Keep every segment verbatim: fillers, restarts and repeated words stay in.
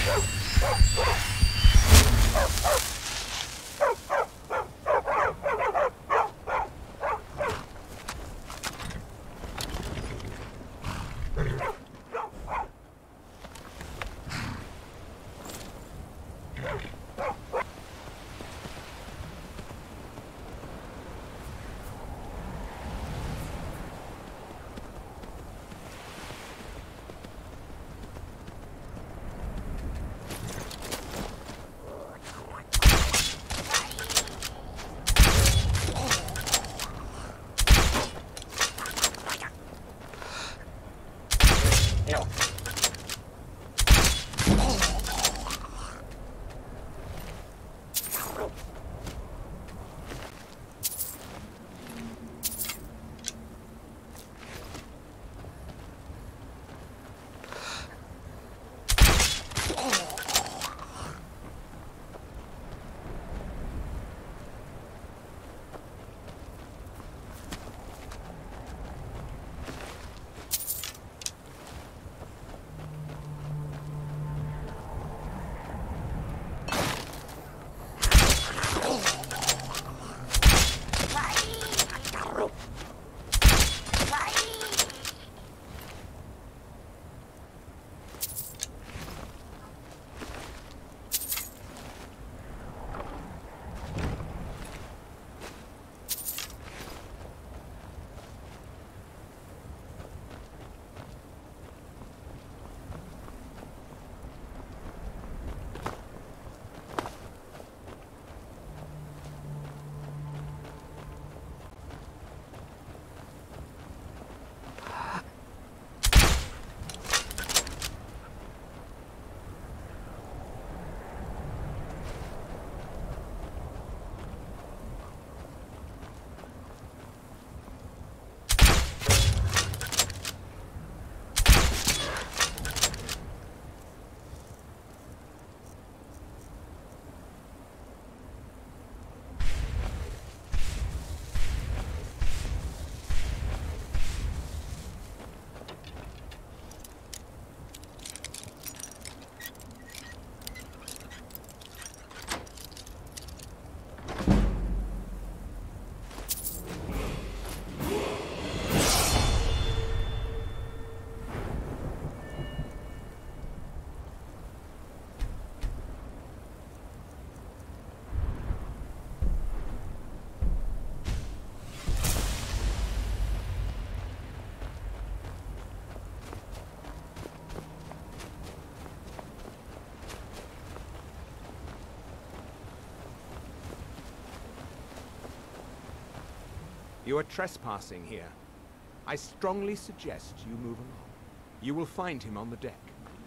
You are trespassing here. I strongly suggest you move along. You will find him on the deck.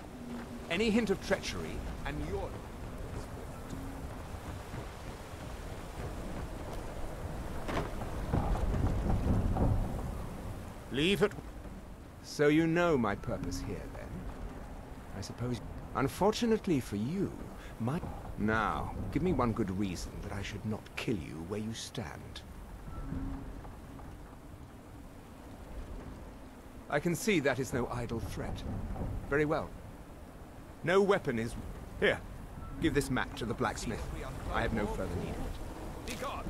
Any hint of treachery, and your life is forfeit. Leave it. So you know my purpose here, then? I suppose... Unfortunately for you, my... Now, give me one good reason that I should not kill you where you stand. I can see that is no idle threat. Very well. No weapon is... Here, give this map to the blacksmith. I have no further need of it. Be gone!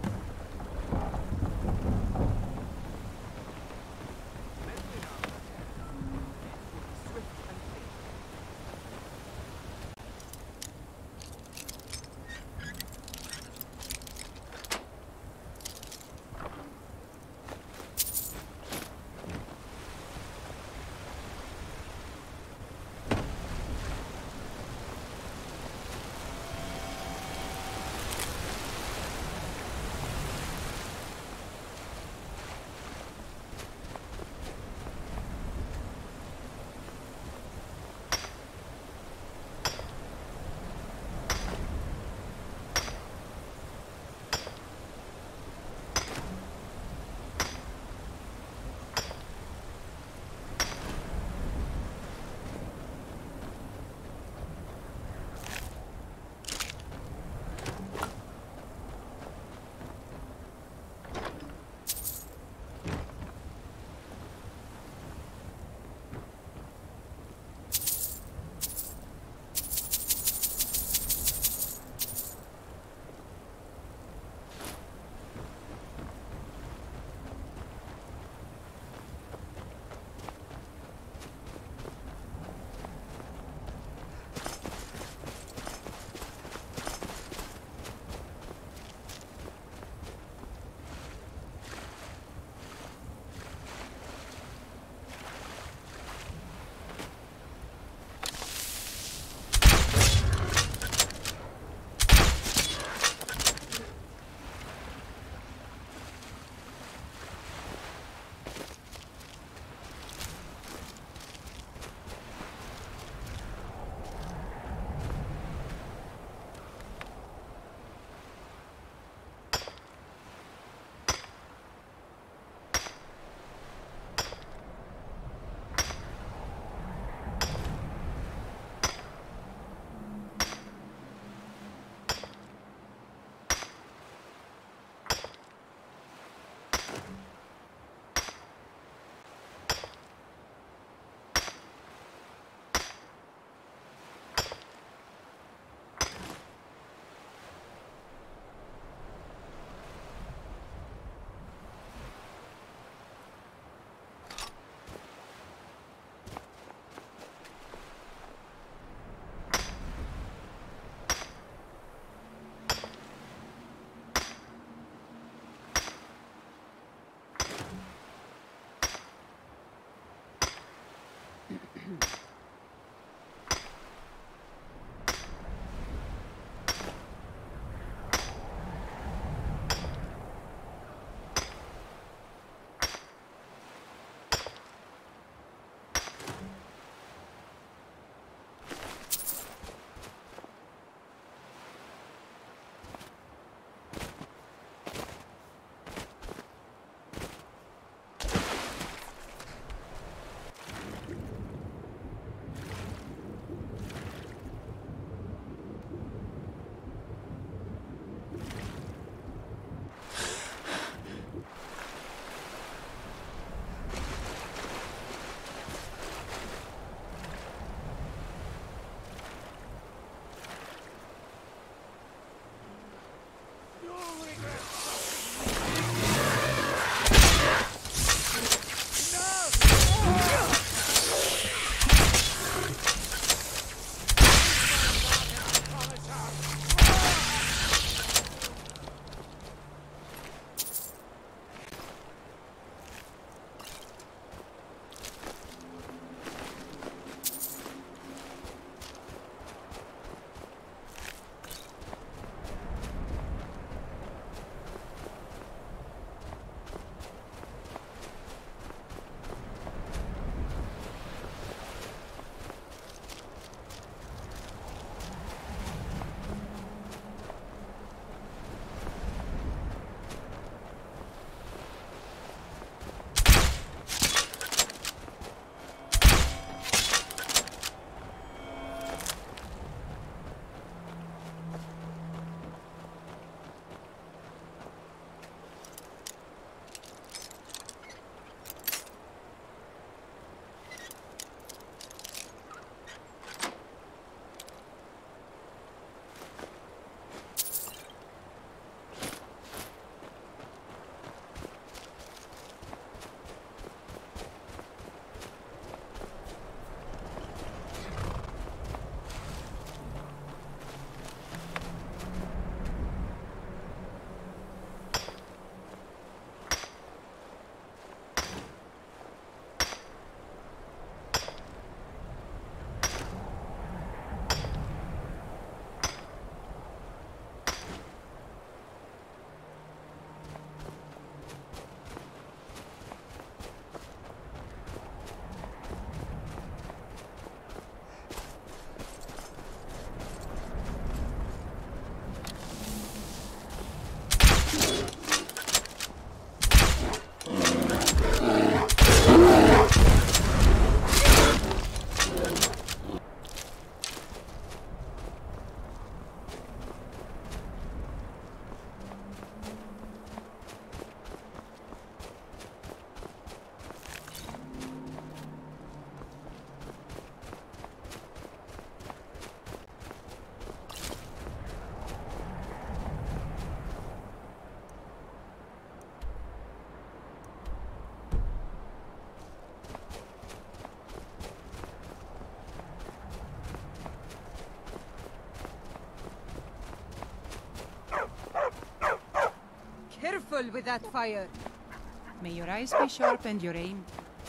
careful with that fire. May your eyes be sharp and your aim.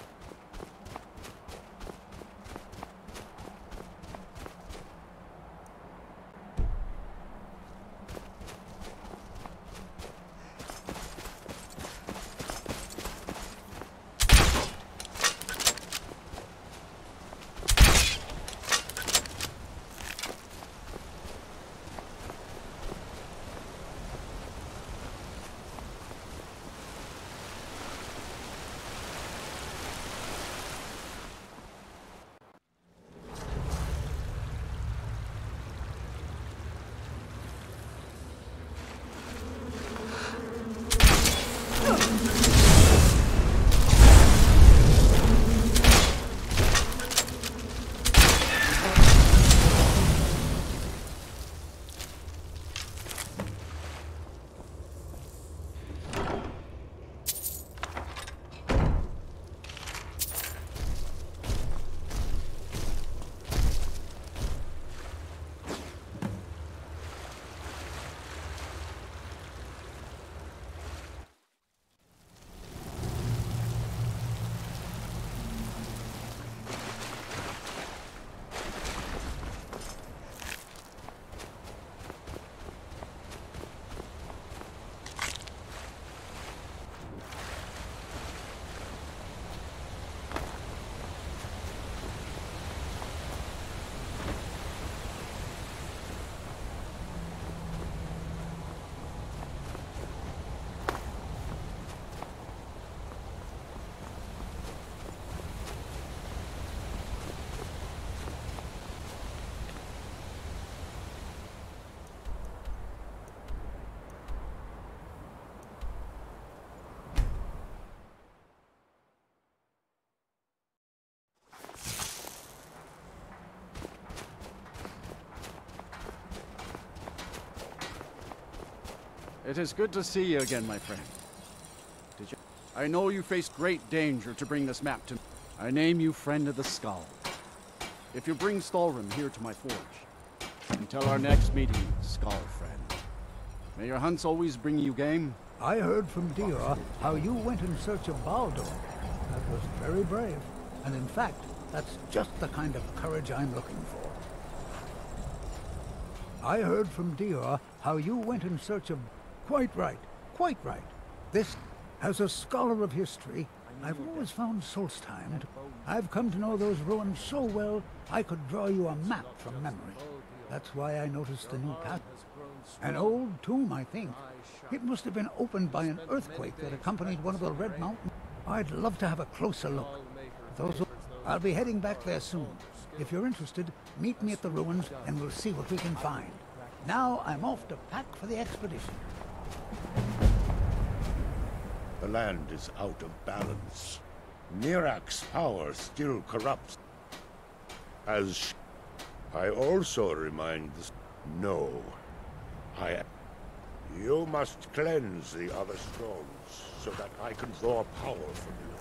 It is good to see you again, my friend. Did you? I know you faced great danger to bring this map to me. I name you Friend of the Skull. If you bring Stalrim here to my forge, until our next meeting, Skull Friend, may your hunts always bring you game. I heard from Dior how you went in search of Baldur. That was very brave. And in fact, that's just the kind of courage I'm looking for. I heard from Dior how you went in search of... Quite right, quite right. This, as a scholar of history, I've always found Solstheim. I've come to know those ruins so well, I could draw you a map from memory. That's why I noticed the new path. An old tomb, I think. It must have been opened by an earthquake that accompanied one of the Red Mountains. I'd love to have a closer look. Those... I'll be heading back there soon. If you're interested, meet me at the ruins and we'll see what we can find. Now I'm off to pack for the expedition. The land is out of balance. Miraak's power still corrupts. As I also remind the... No. I... You must cleanse the other stones so that I can draw power from you.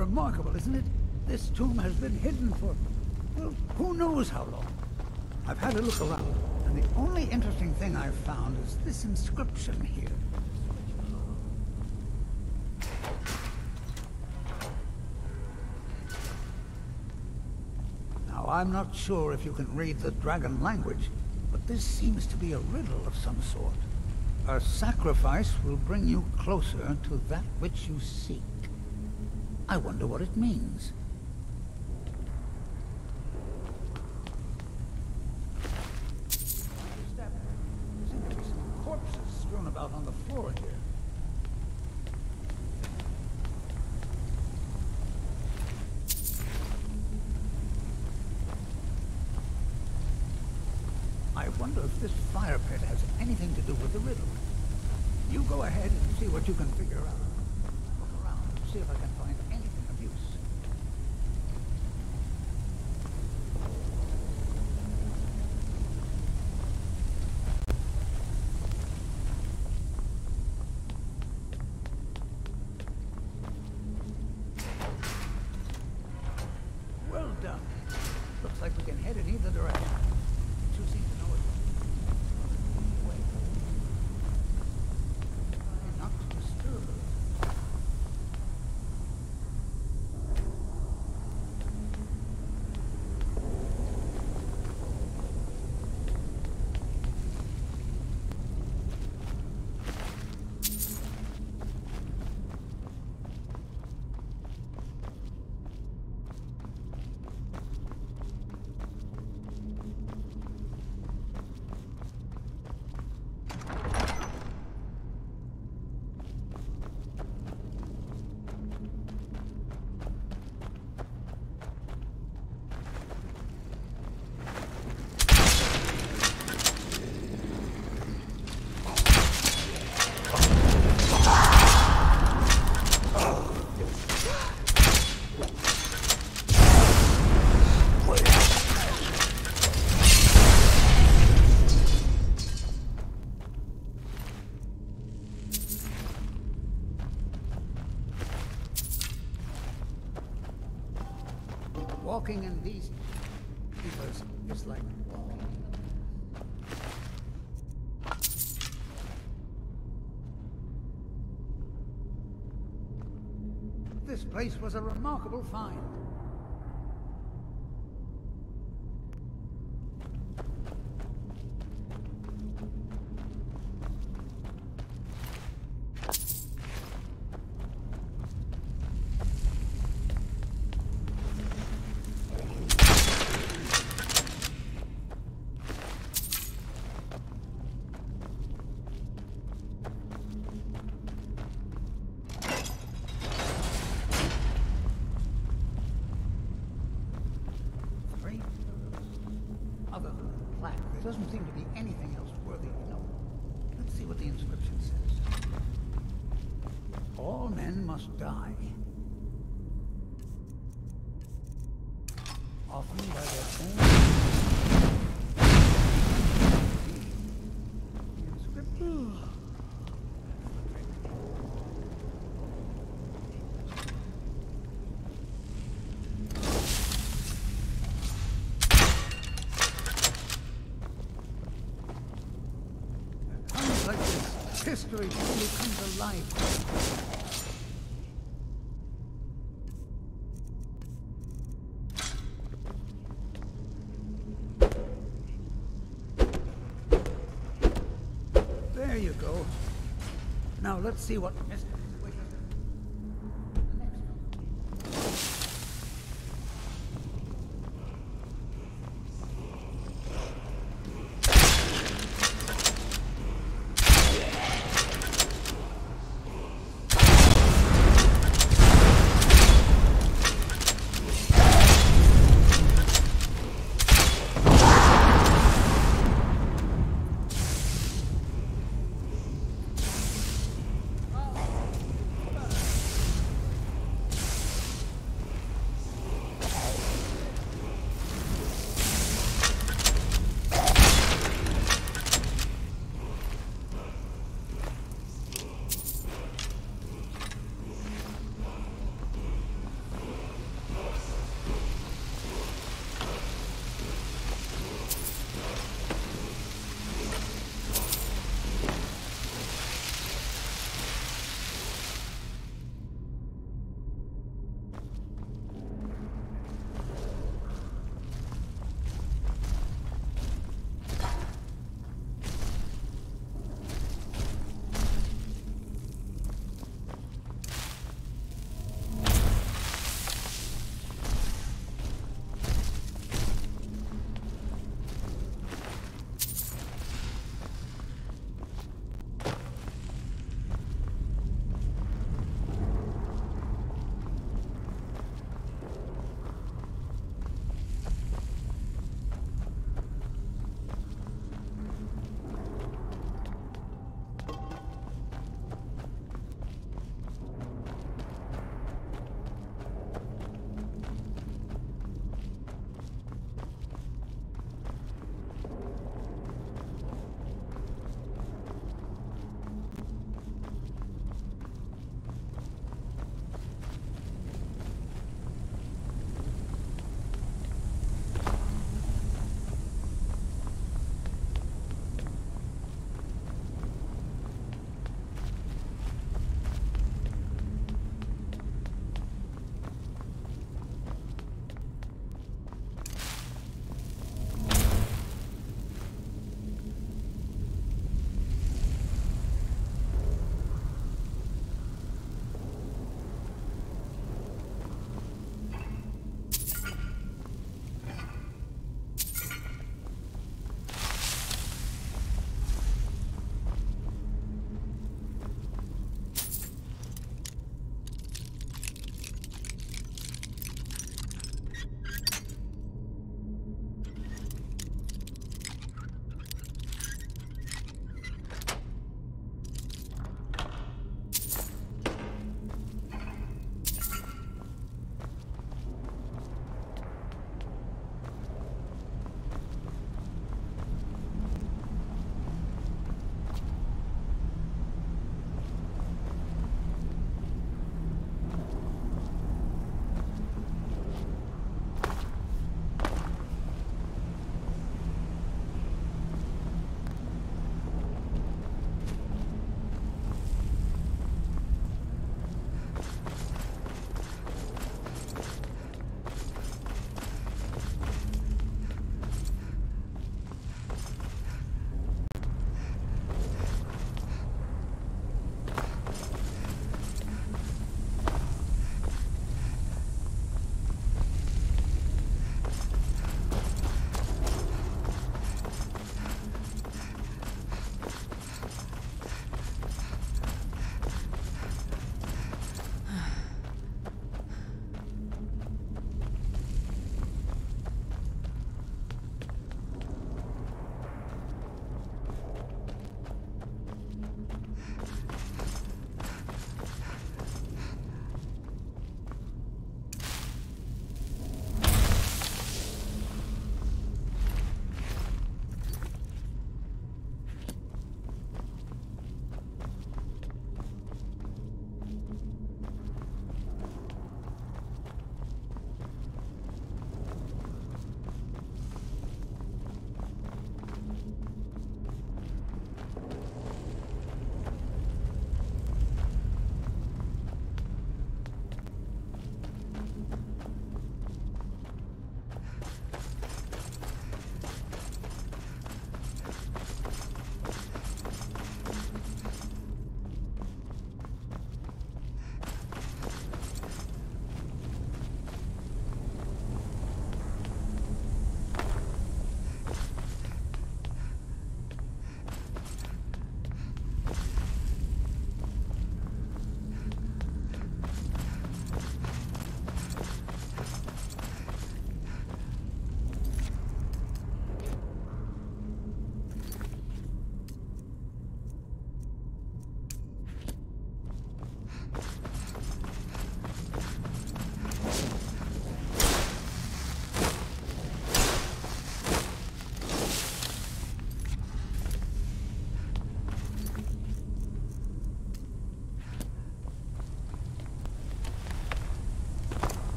remarkable, isn't it? This tomb has been hidden for, well, who knows how long. I've had a look around, and the only interesting thing I've found is this inscription here. Now, I'm not sure if you can read the dragon language, but this seems to be a riddle of some sort. A sacrifice will bring you closer to that which you seek. I wonder what it means. There seem to be some corpses strewn about on the floor here. I wonder if this fire pit has anything to do with the riddle. You go ahead and see what you can figure out. Look around and see if I can find anything of use. Well done. Looks like we can head in either direction. You seem to know it. Wait. Try not to disturb her. Walking in these keepers is like walking. This place was a remarkable find. Other than the plaque, there doesn't seem to be anything else worthy of note. Let's see what the inscription says. All men must die. Often by their own... The inscription... Like this, history truly comes alive. There you go. Now let's see what Mister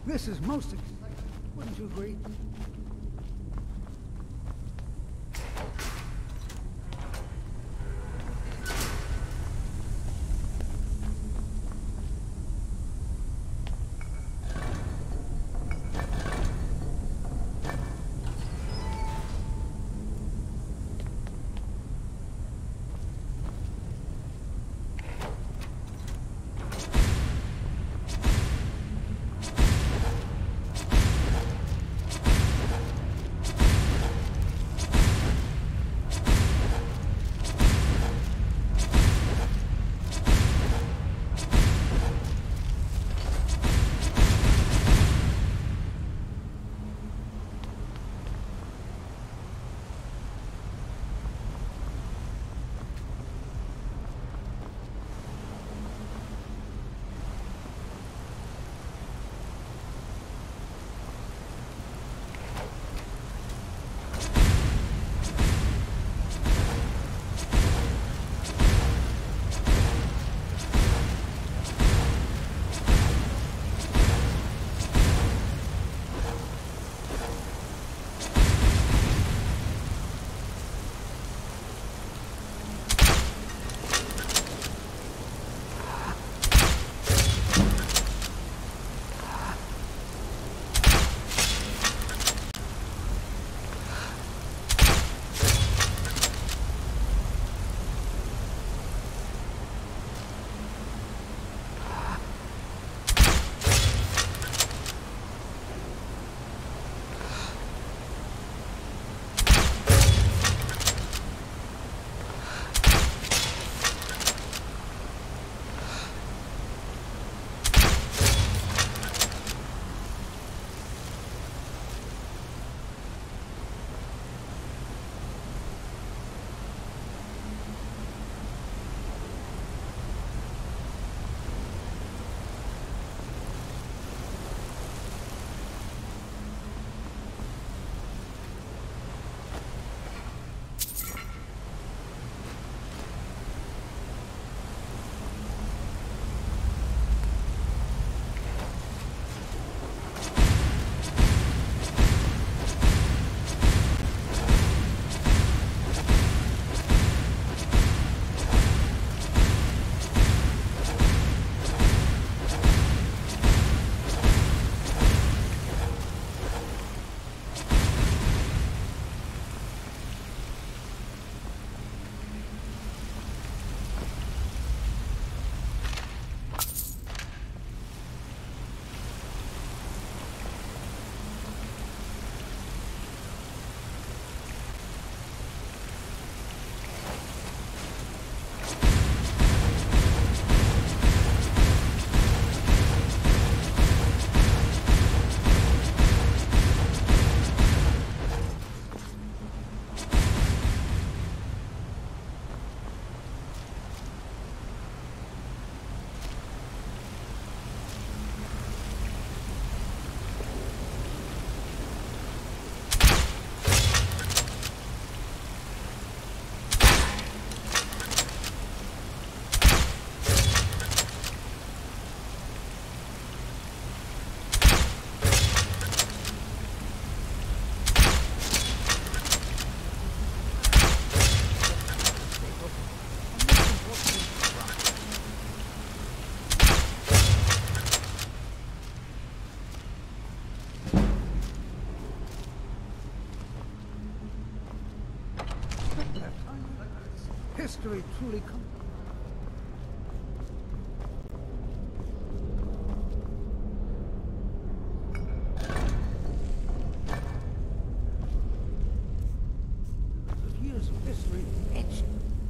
This is most exciting. Wouldn't you agree? History truly comes. Years of history etched.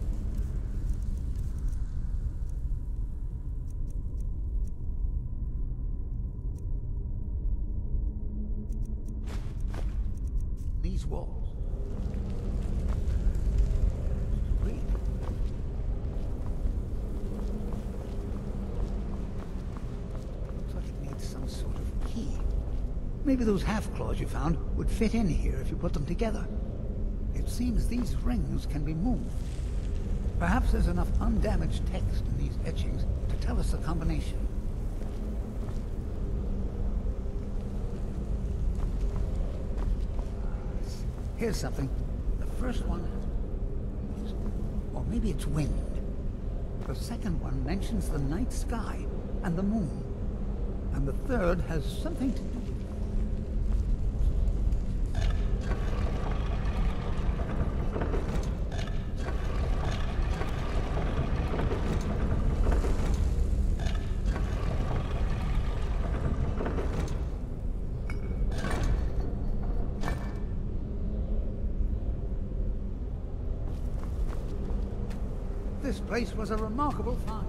These walls. Read. Looks like it needs some sort of key. Maybe those half-claws you found would fit in here if you put them together. It seems these rings can be moved. Perhaps there's enough undamaged text in these etchings to tell us the combination. Here's something. The first one is... or maybe it's wind. The second one mentions the night sky and the moon. And the third has something to do with... This place was a remarkable find.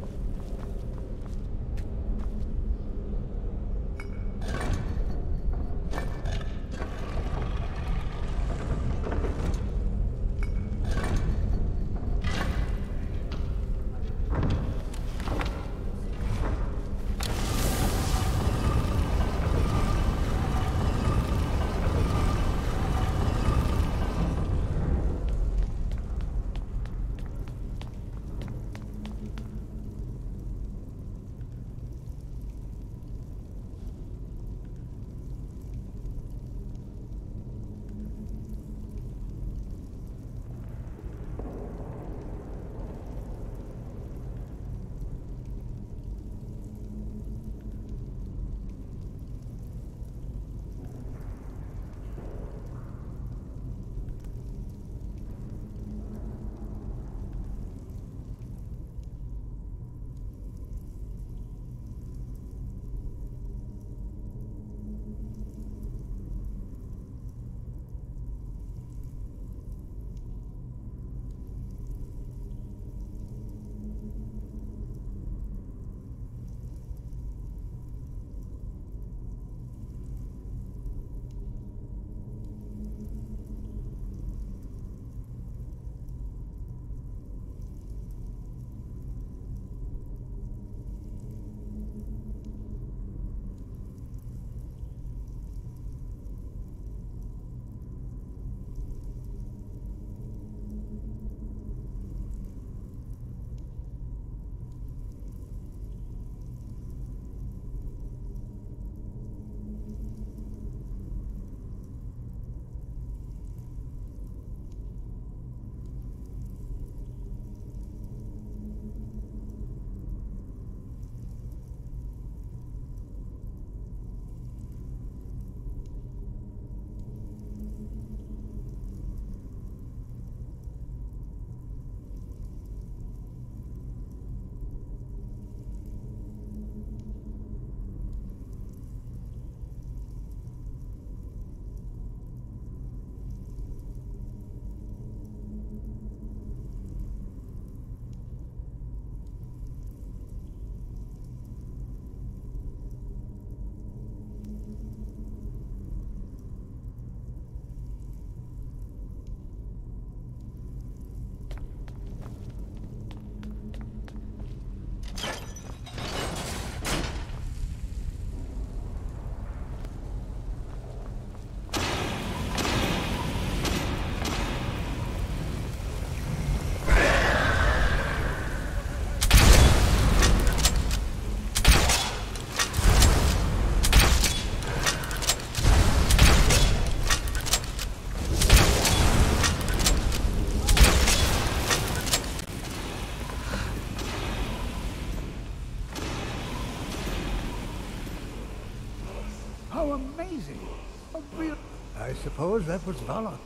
How amazing! A real... I suppose that was Valak.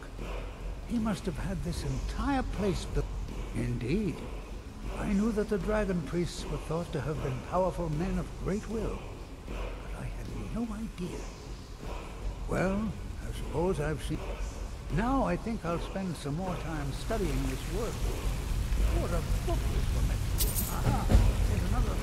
He must have had this entire place built. Indeed. I knew that the dragon priests were thought to have been powerful men of great will, but I had no idea. Well, I suppose I've seen... Now I think I'll spend some more time studying this work. What a book this will make. Aha! There's another...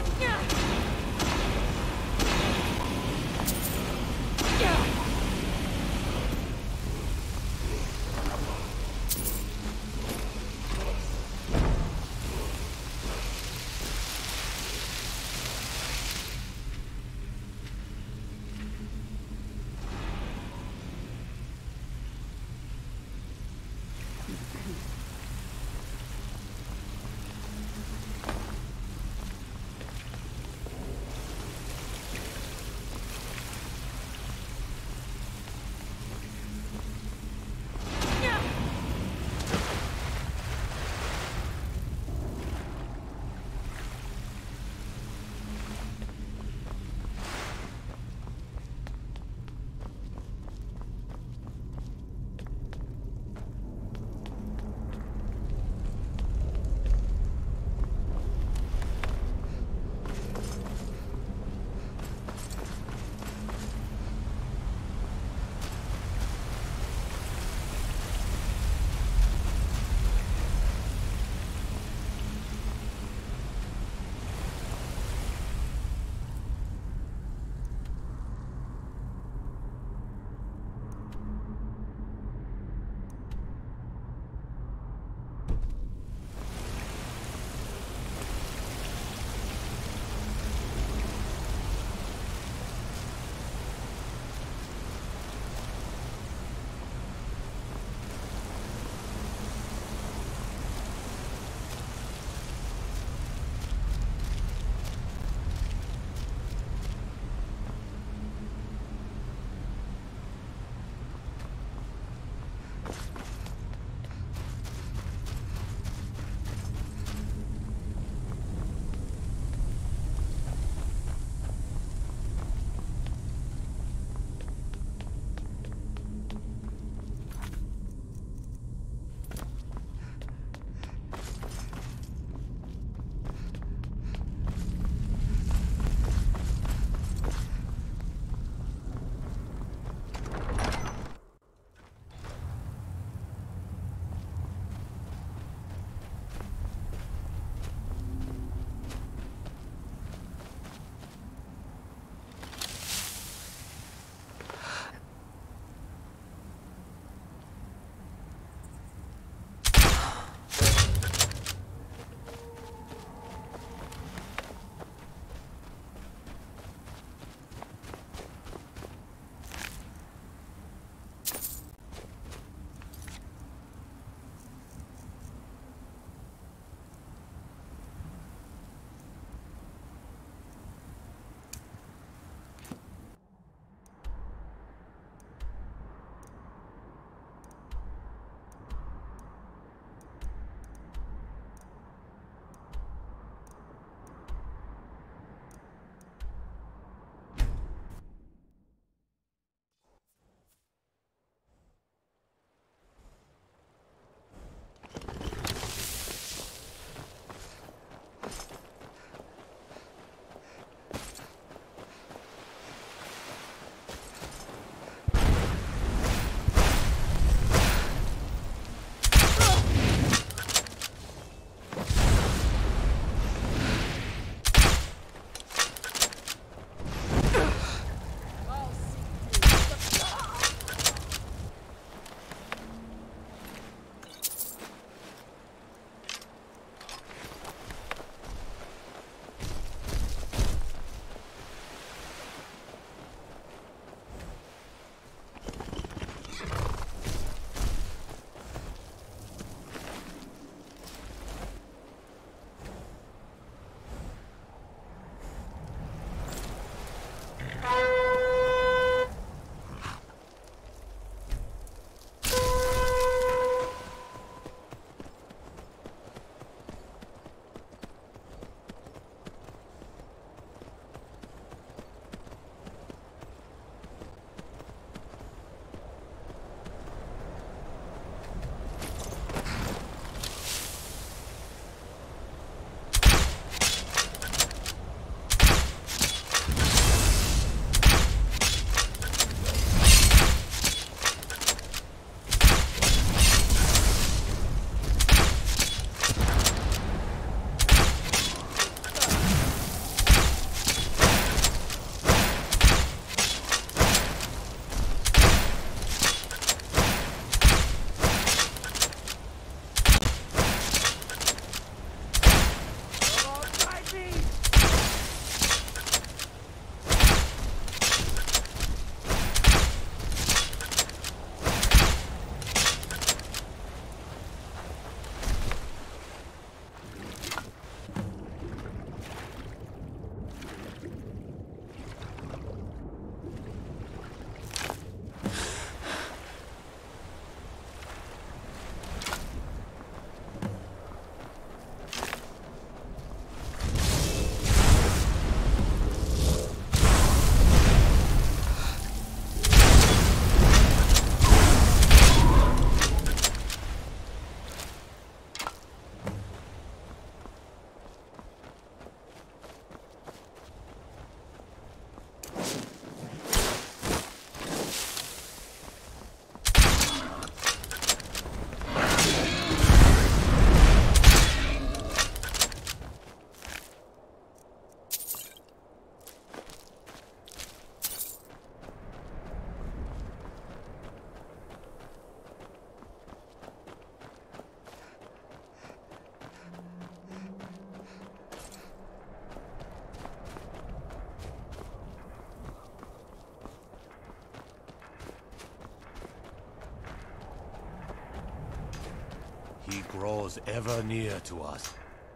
He grows ever near to us.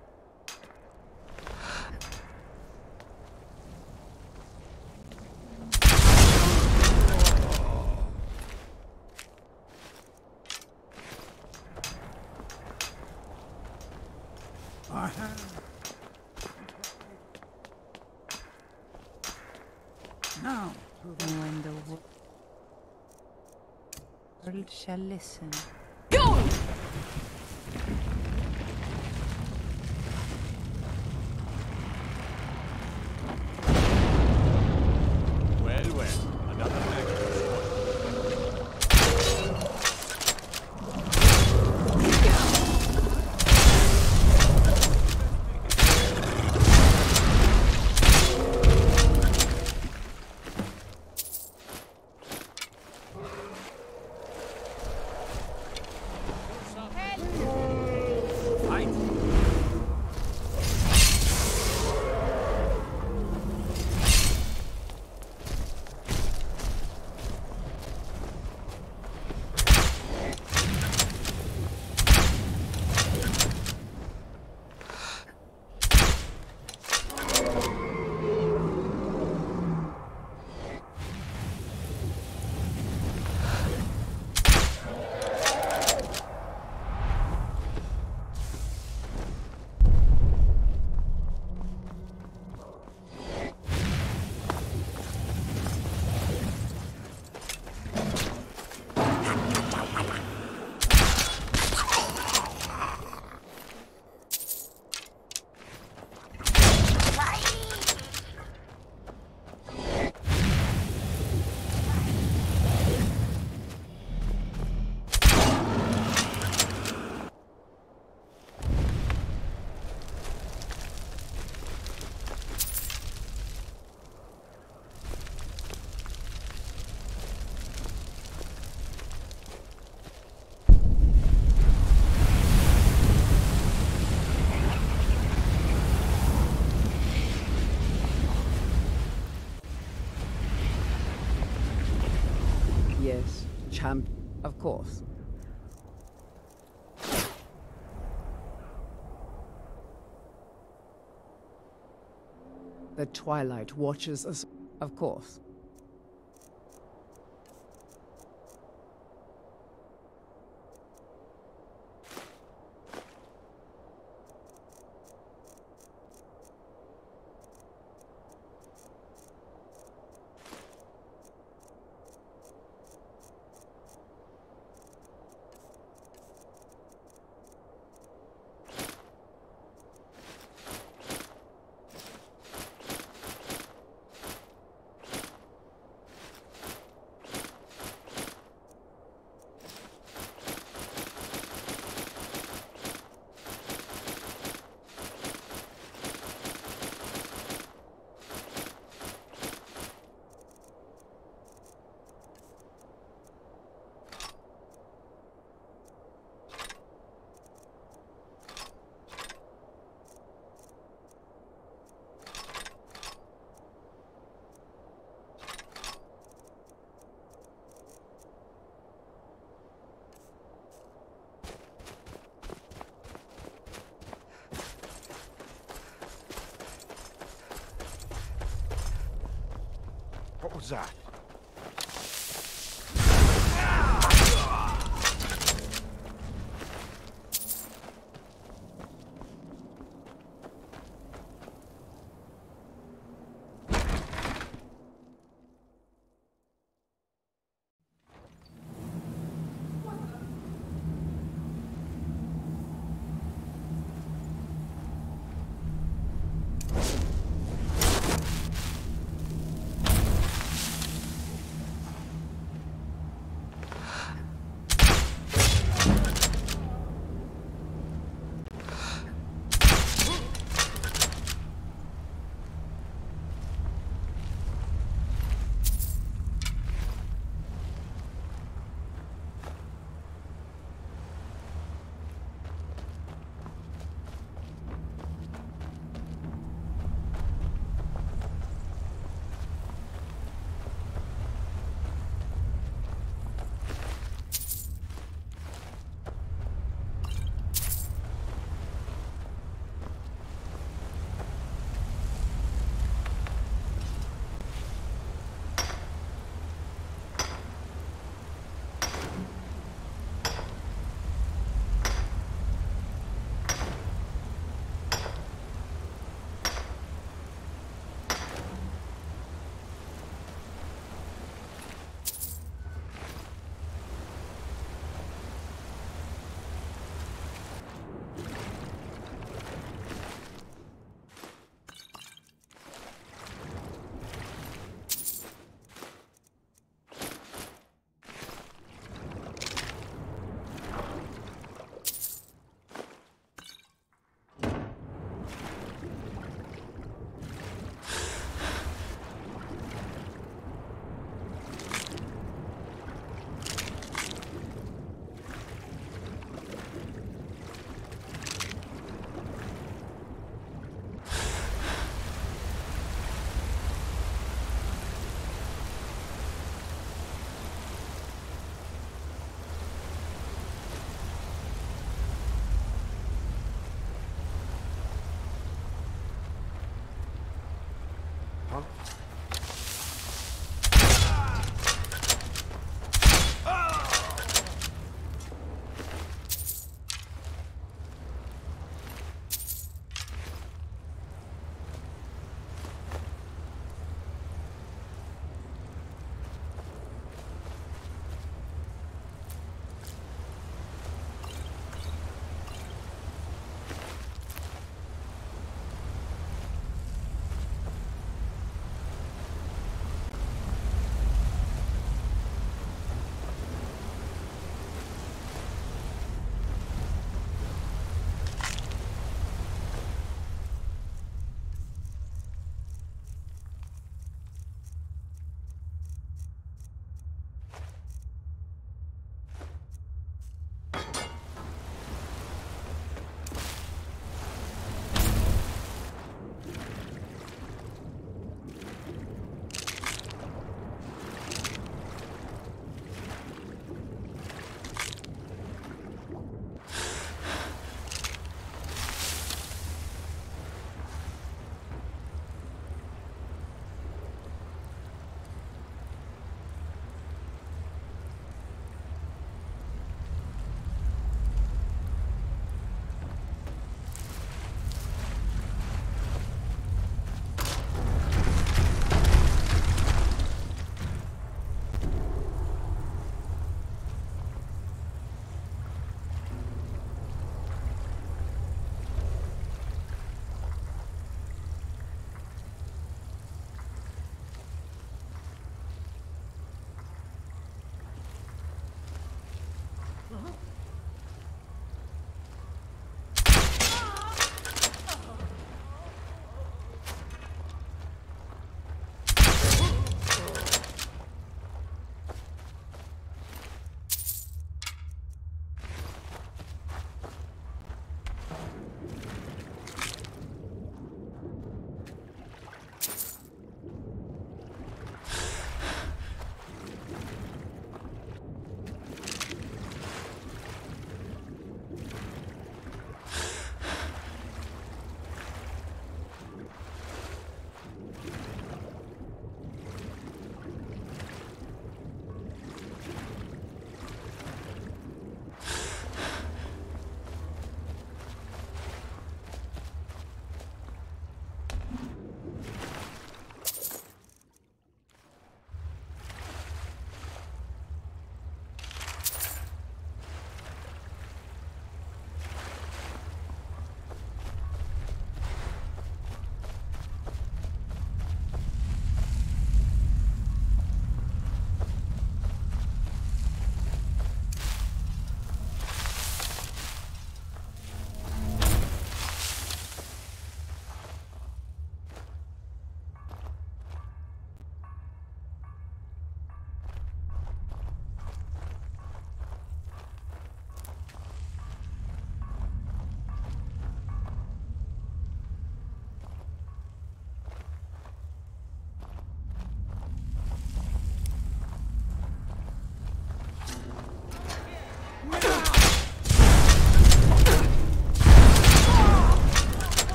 Now, And when the wo- world shall listen. Well, well, another magnet. Yes, champ, of course. The Twilight watches us, of course. What was that?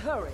hurry.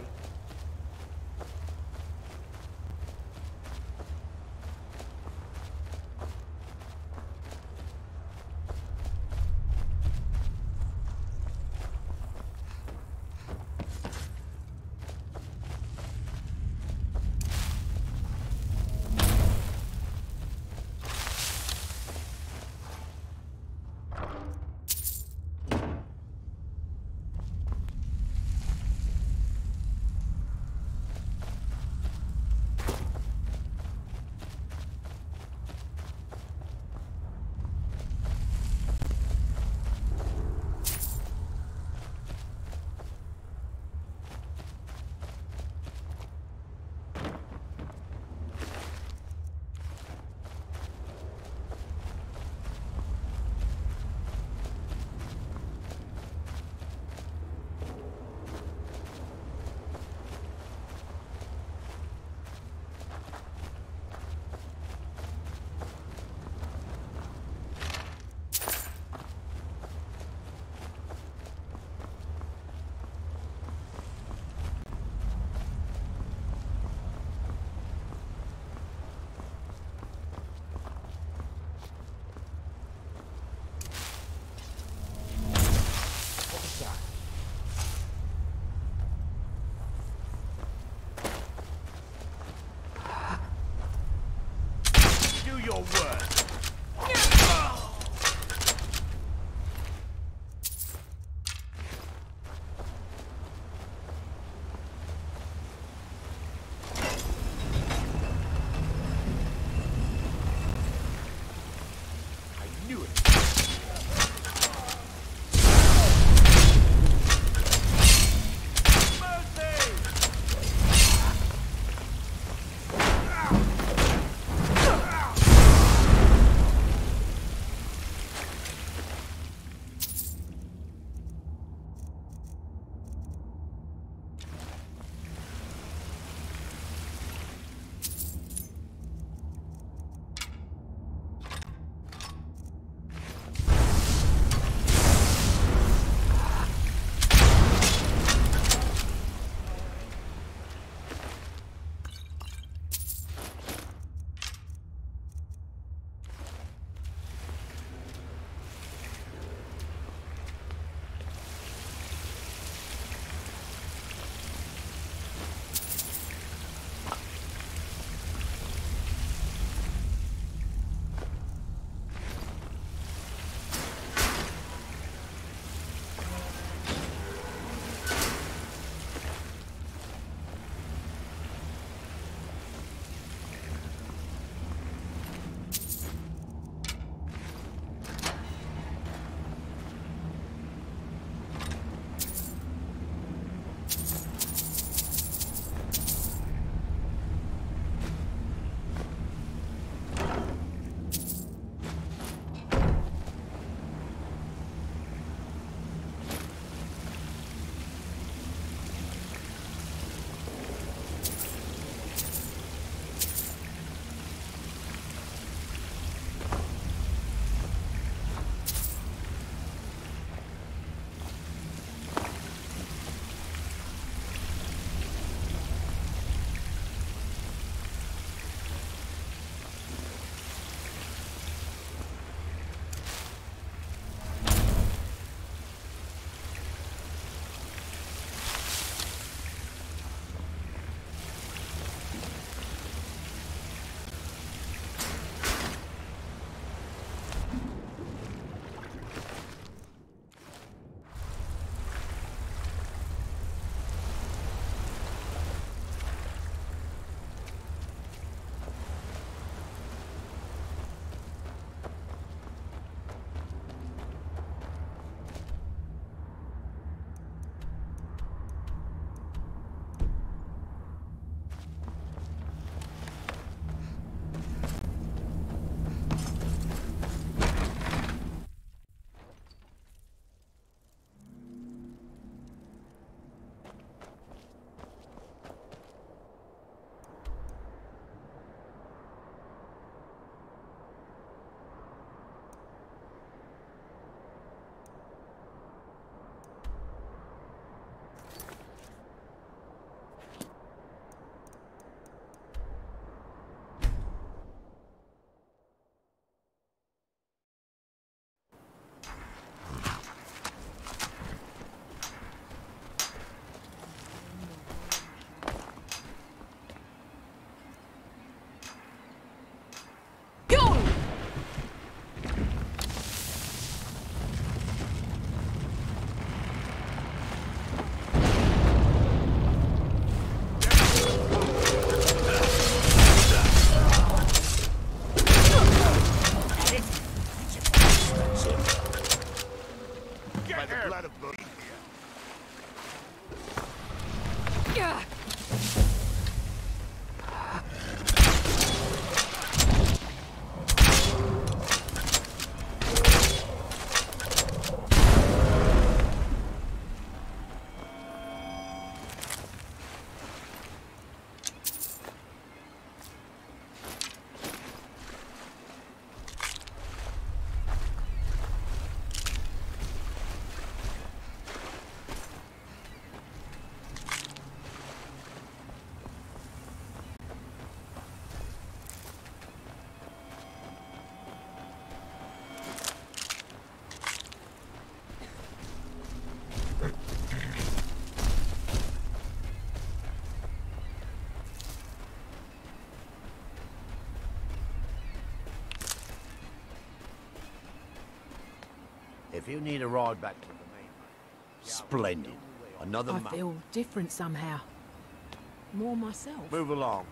If you need a ride back to the main, splendid. Another I map. feel different somehow. More myself. Move along.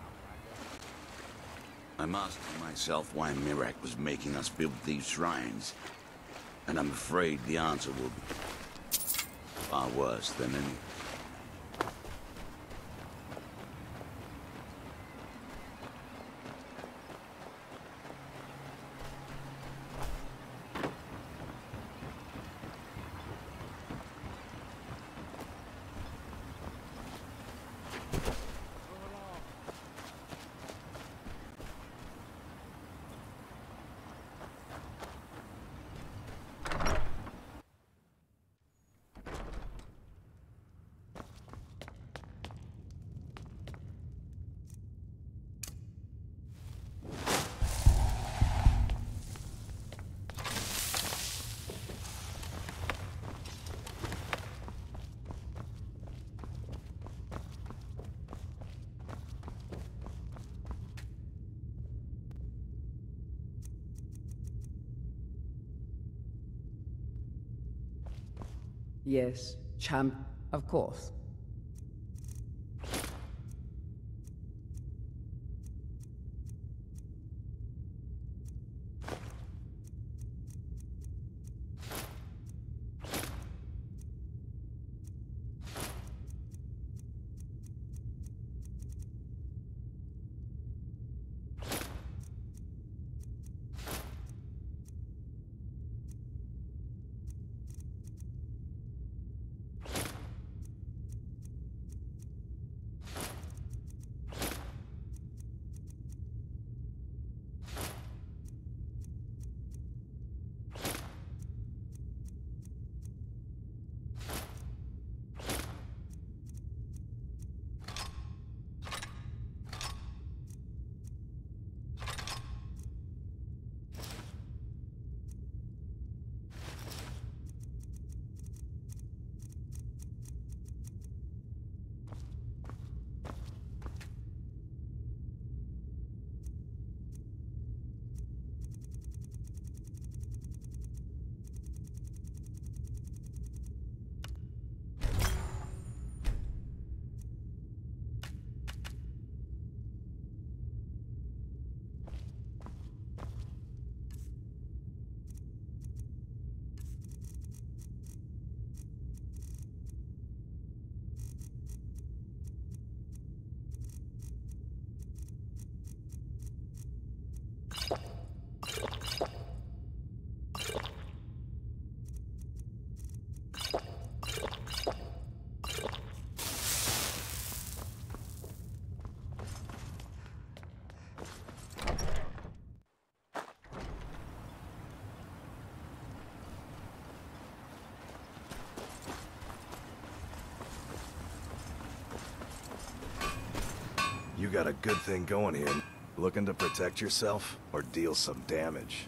I'm asking myself why Miraak was making us build these shrines. And I'm afraid the answer will be far worse than any. Yes, champ, of course. You got a good thing going here. Looking to protect yourself or deal some damage?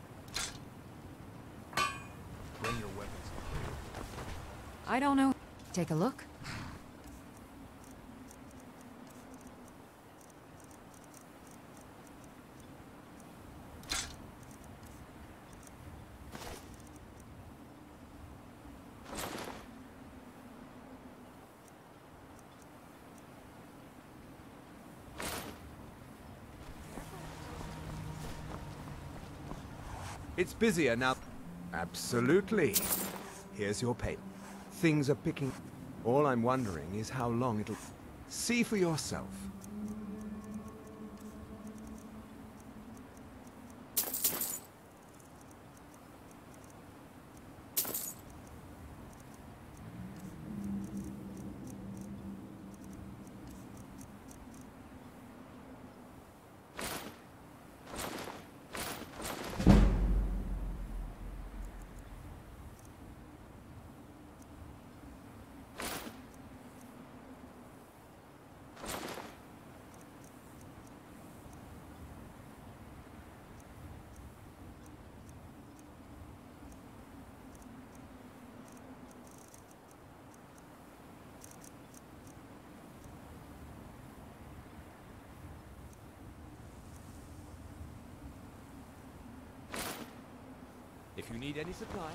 I don't know. Take a look. It's busier now. Absolutely. Here's your payment. Things are picking. All I'm wondering is how long it'll... See for yourself. If you need any supplies...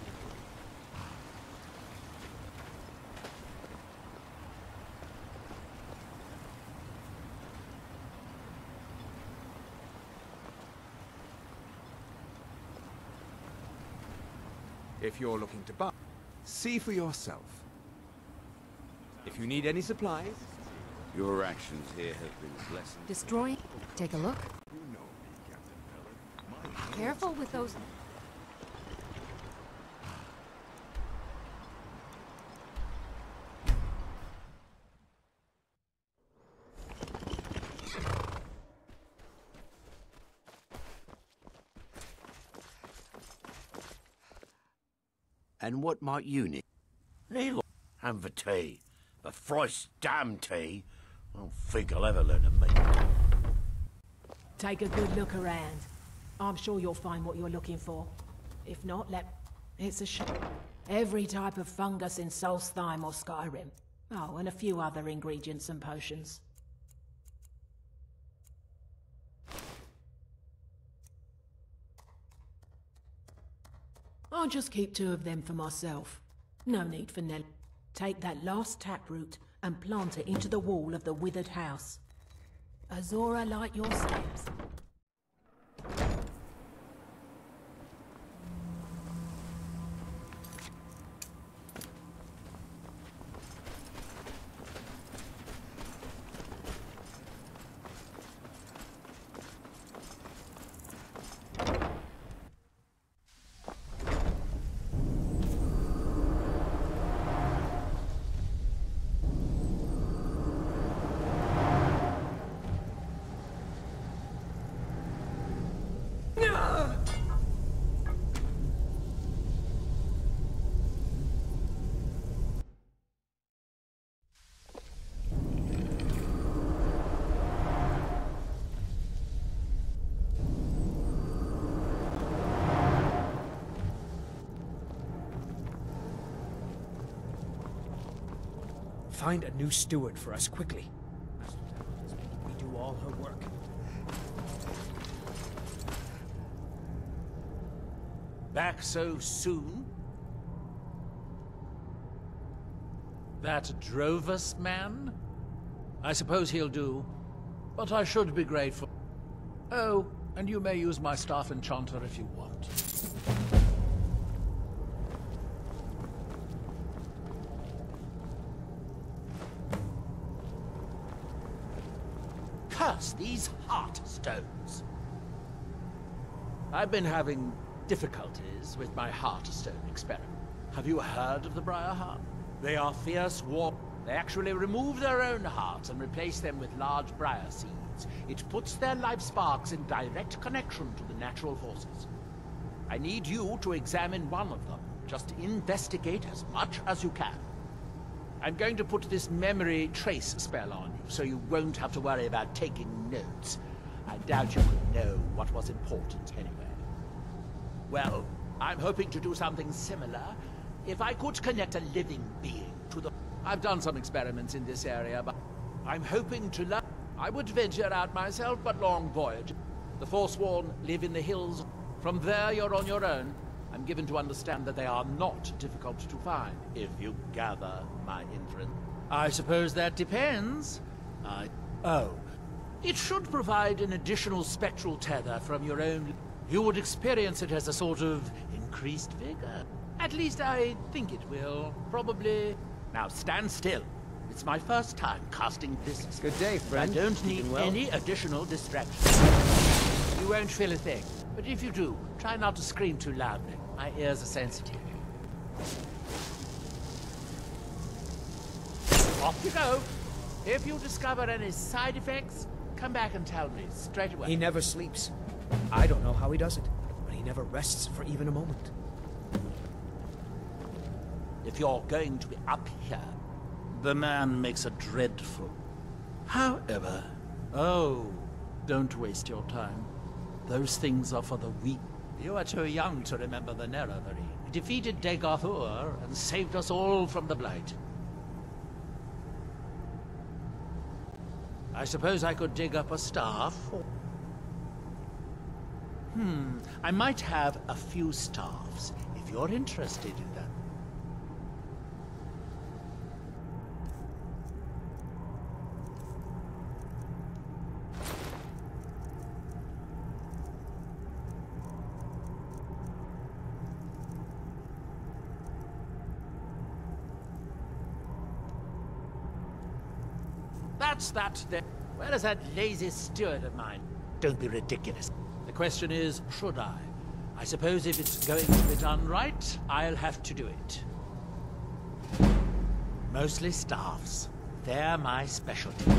If you're looking to buy, see for yourself. If you need any supplies... Your actions here have been a blessing. Destroy. Take a look. You know me, Captain Pellet. Careful with those... And what might you need? Neil, and for tea. For Christ's damn tea. I don't think I'll ever learn to make it. Take a good look around. I'm sure you'll find what you're looking for. If not, let... It's a shame. Every type of fungus in Solstheim or Skyrim. Oh, and a few other ingredients and potions. I'll just keep two of them for myself. No need for Nell. Take that last taproot and plant it into the wall of the withered house. Azora light your steps. Find a new steward for us quickly. We do all her work. Back so soon? That Drovus man? I suppose he'll do, but I should be grateful. Oh, and you may use my staff enchanter if you want. Curse these heart stones! I've been having difficulties with my Heartstone experiment. Have you heard of the Briar Heart? They are fierce war. They actually remove their own hearts and replace them with large briar seeds. It puts their life sparks in direct connection to the natural forces. I need you to examine one of them. Just investigate as much as you can. I'm going to put this memory trace spell on you, so you won't have to worry about taking notes. I doubt you could know what was important anyway. Well, I'm hoping to do something similar. If I could connect a living being to the... I've done some experiments in this area, but I'm hoping to learn. I would venture out myself, but long voyage. The Forsworn live in the hills. From there, you're on your own. I'm given to understand that they are not difficult to find, if you gather my inference. I suppose that depends. I... Oh. It should provide an additional spectral tether from your own... You would experience it as a sort of increased vigor. At least I think it will. Probably... Now stand still. It's my first time casting this. Good day, friend. I don't need Keeping well? any additional distraction. You won't feel a thing. But if you do, try not to scream too loudly. My ears are sensitive. Off you go. If you discover any side effects, come back and tell me straight away. He never sleeps. I don't know how he does it, but he never rests for even a moment. If you're going to be up here, the man makes a dreadful. However... Oh, don't waste your time. Those things are for the weak. You are too young to remember the Nerevari. He defeated Degothur and saved us all from the Blight. I suppose I could dig up a staff. Or... Hmm, I might have a few staffs, if you're interested in that. That's that then. Where is that lazy steward of mine? Don't be ridiculous. The question is, should I? I suppose if it's going to be done right, I'll have to do it. Mostly staffs. They're my specialty.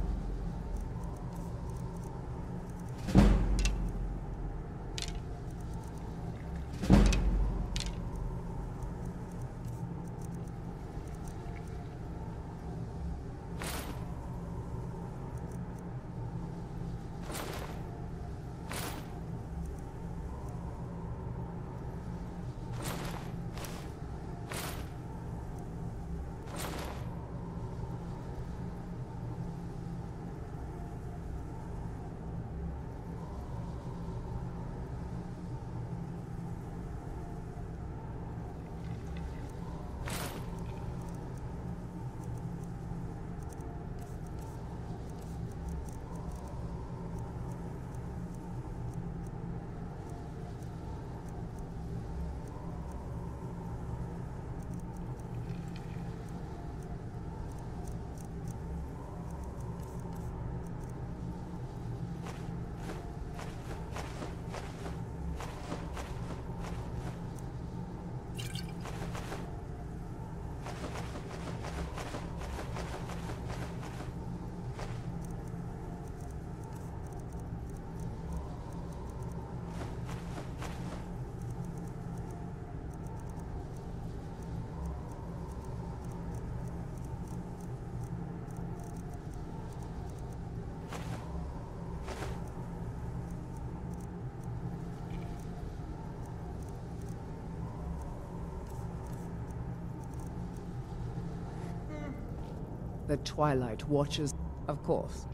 The Twilight Watchers, of course.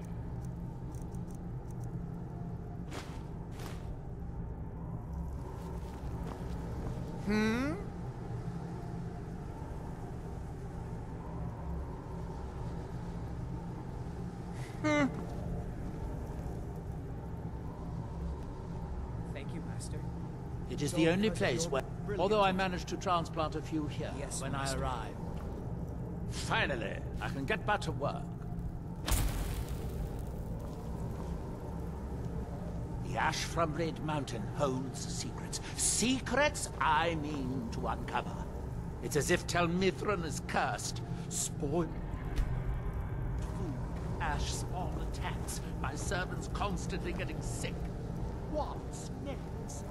Hmm? Hmm. Thank you, Master. It is So the only because of place your where... brilliant- Although I managed to transplant a few here Yes, when Master. I arrived. Finally, I can get back to work. The ash from Red Mountain holds secrets. Secrets I mean to uncover. It's as if Tel Mithrin is cursed. Spoiled food, ash spawn attacks. My servants constantly getting sick. What's next?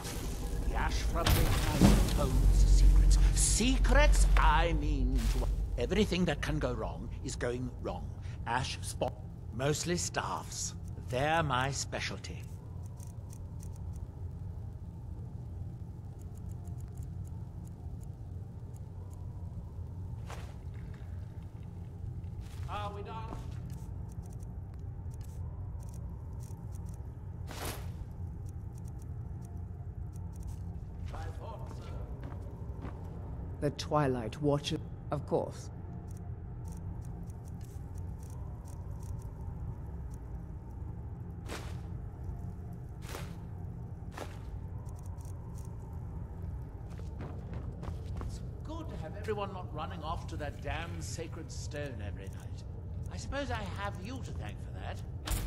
The ash from the mountain holds secrets. Secrets I mean to... Everything that can go wrong is going wrong. Ash spot. Mostly staffs. They're my specialty. Are we done? The Twilight Watcher, of course. It's good to have everyone not running off to that damn sacred stone every night. I suppose I have you to thank for that.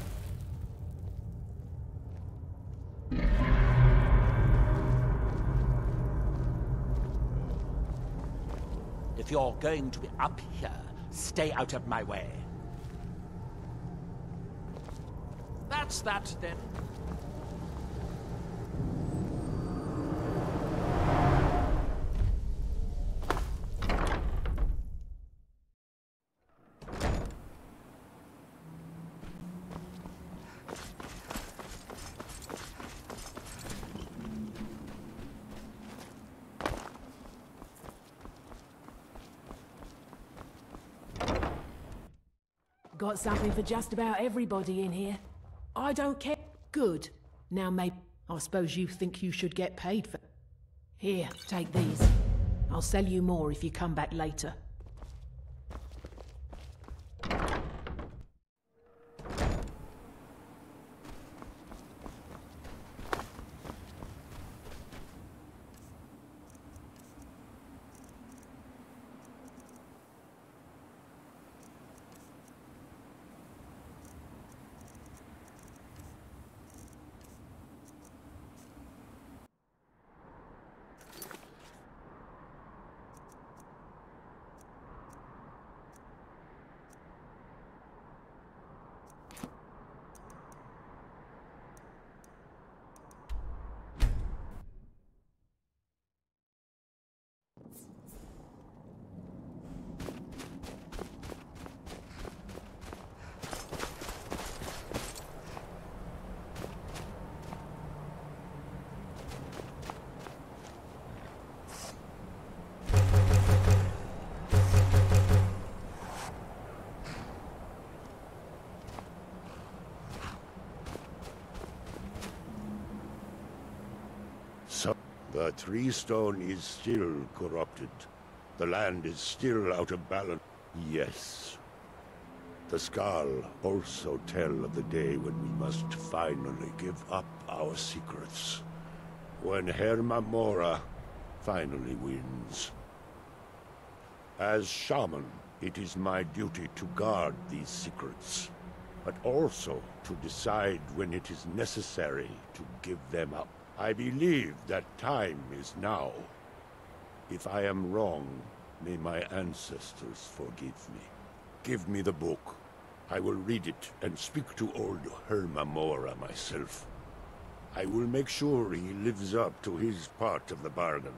If you're going to be up here, stay out of my way. That's that, then. Got something for just about everybody in here. I don't care. Good. Now, maybe... I suppose you think you should get paid for... Here, take these. I'll sell you more if you come back later. So, the tree stone is still corrupted. The land is still out of balance. Yes. The Skull also tell of the day when we must finally give up our secrets. When Herr Mamora finally wins. As shaman, it is my duty to guard these secrets, but also to decide when it is necessary to give them up. I believe that time is now. If I am wrong, may my ancestors forgive me. Give me the book. I will read it and speak to old Herr Mamora myself. I will make sure he lives up to his part of the bargain.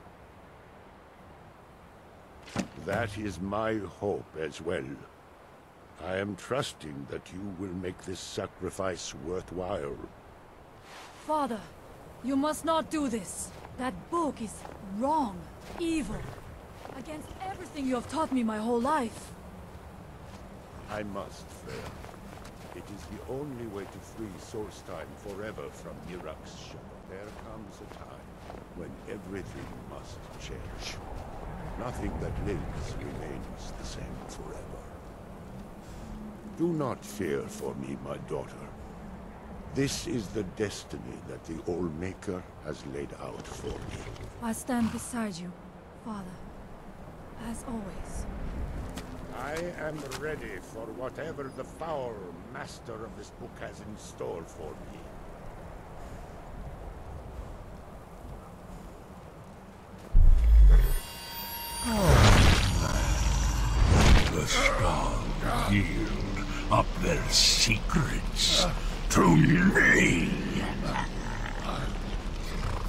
That is my hope as well. I am trusting that you will make this sacrifice worthwhile. Father, you must not do this. That book is wrong, evil, against everything you have taught me my whole life. I must, Freya. It is the only way to free Solstheim forever from Miraak's shadow. There comes a time when everything must change. Nothing that lives remains the same forever. Do not fear for me, my daughter. This is the destiny that the All-Maker has laid out for me. I stand beside you, Father, as always. I am ready for whatever the foul master of this book has in store for me. The Skull yield up their secrets to me.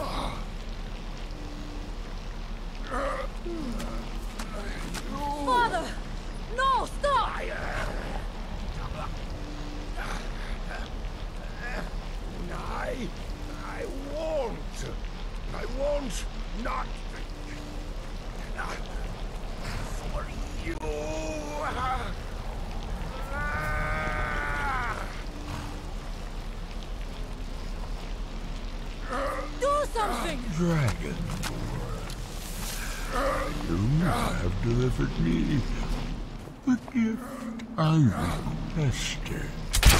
Father! dragon. You have delivered me the gift I requested.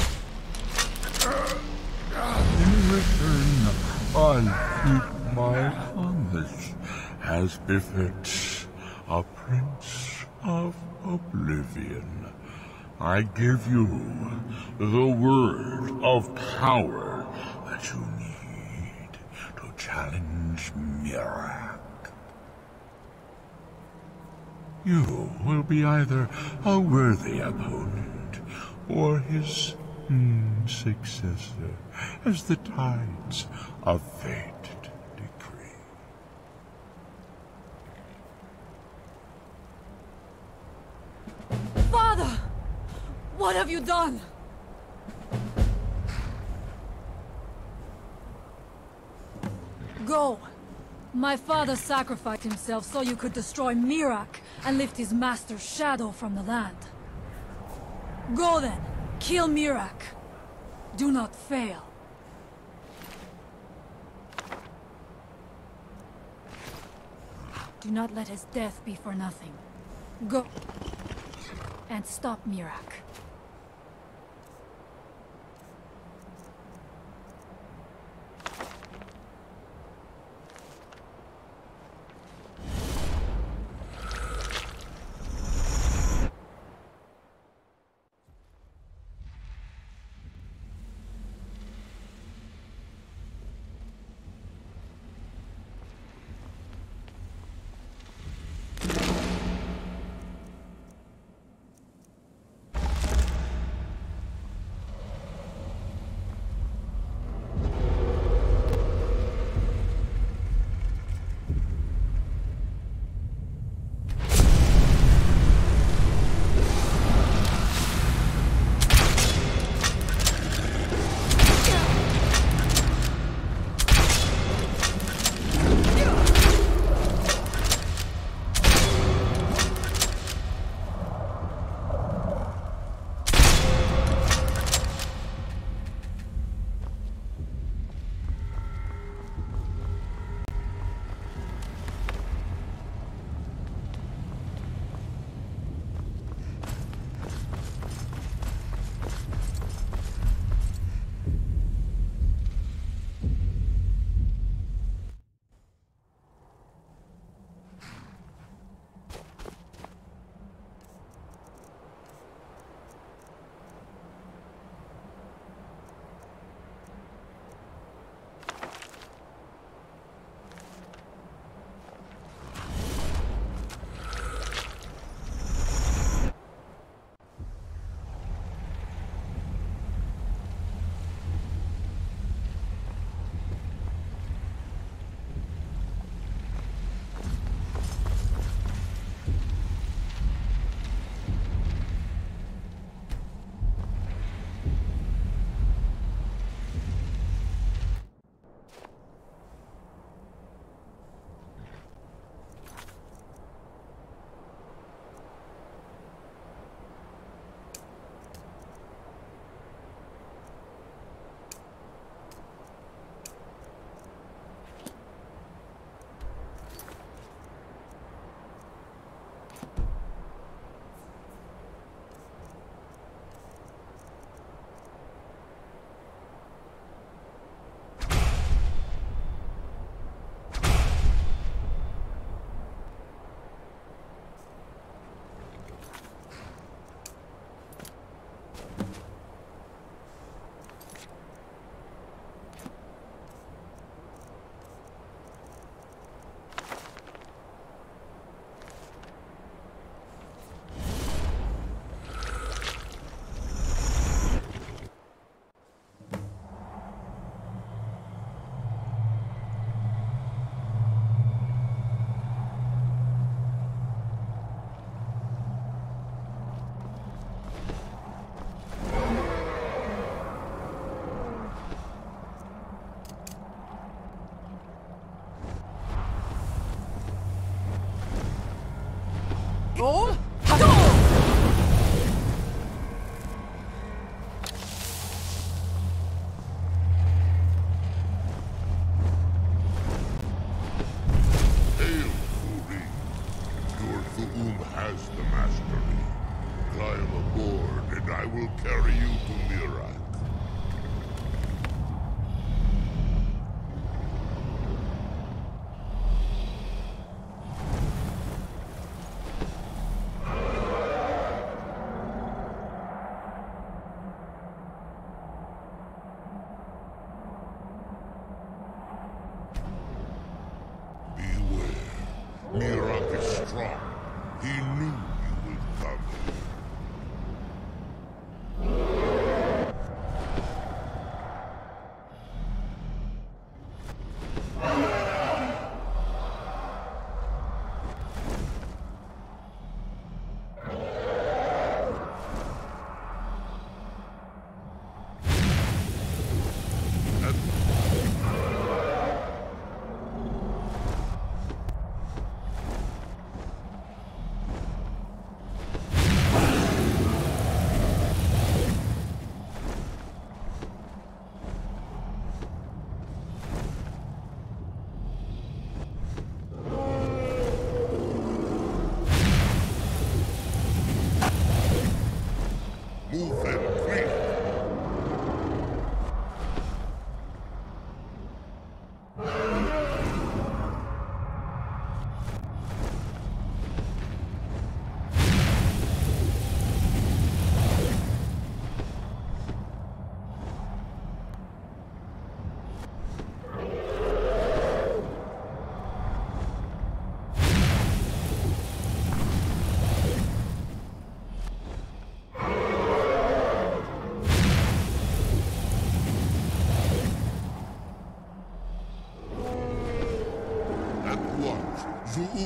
In return, I'll keep my promise as befits a prince of oblivion. I give you the word of power that you need to challenge Miraak. You will be either a worthy opponent or his mm, successor, as the tides of fate decree. Father! What have you done? Go. My father sacrificed himself so you could destroy Miraak and lift his master's shadow from the land. Go then. Kill Miraak. Do not fail. Do not let his death be for nothing. Go. And stop Miraak.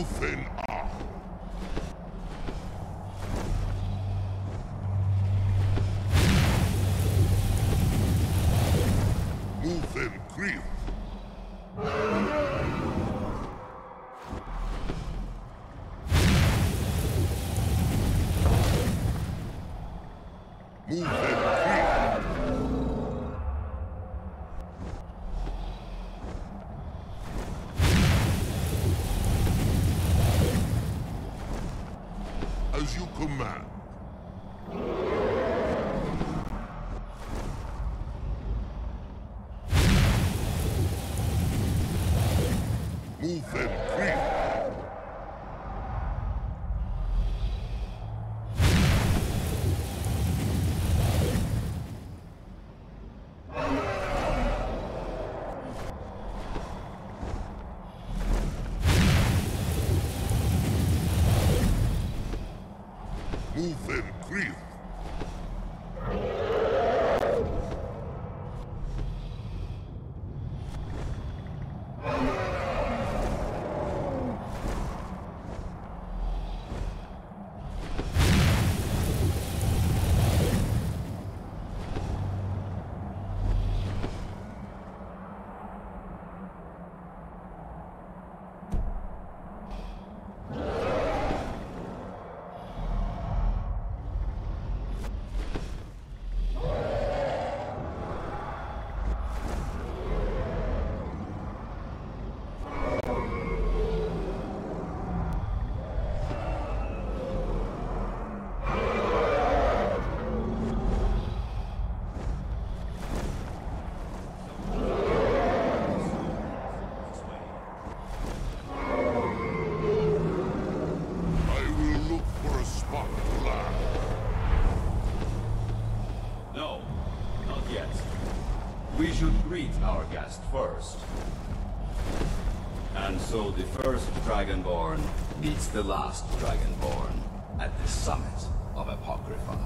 Mufen ah. Mufen Krief. Mufen Krief. As you command. Move and creep. Move and creep. We should greet our guest first. And so the first Dragonborn meets the last Dragonborn at the summit of Apocrypha.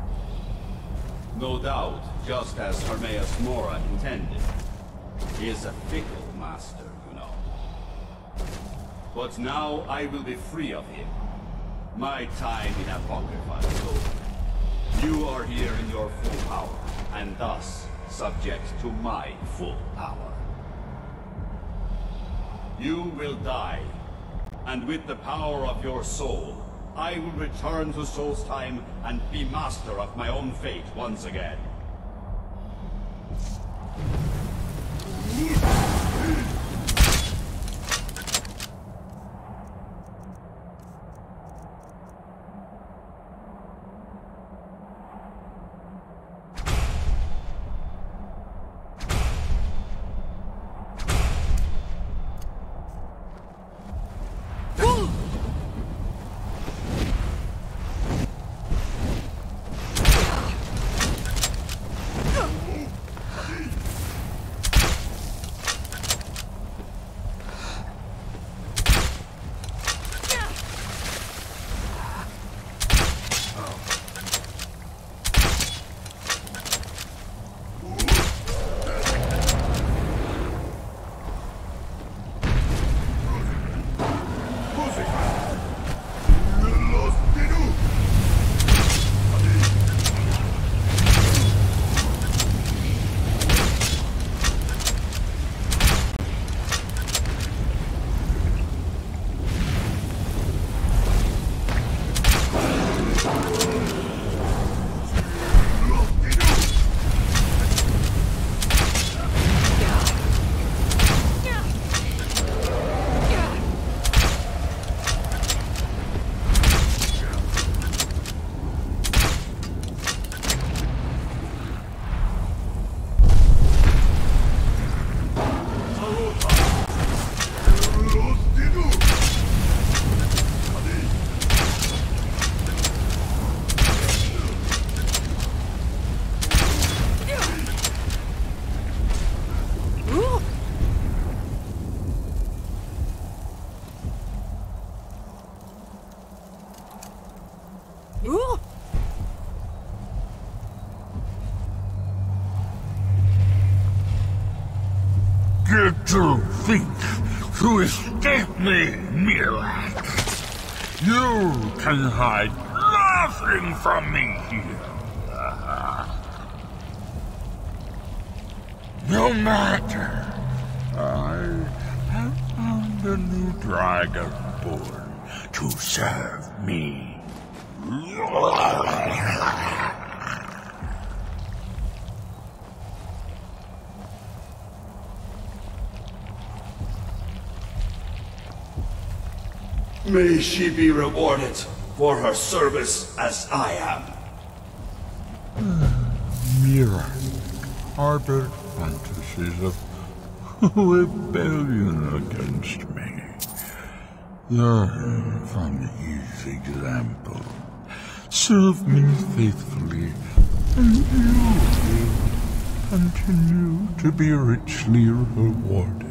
No doubt, just as Hermaeus Mora intended. He is a fickle master, you know. But now I will be free of him. My time in Apocrypha is over. You are here in your full power, and thus subject to my full power. You will die, and with the power of your soul, I will return to Solstheim and be master of my own fate once again. Get your feet to escape me, Miraak. You can hide nothing from me here. No matter. I have found a new dragonborn to serve me. May she be rewarded for her service as I am. Miraak harbored fantasies of rebellion against me. Learn from his example. Serve me faithfully, and you will continue to be richly rewarded.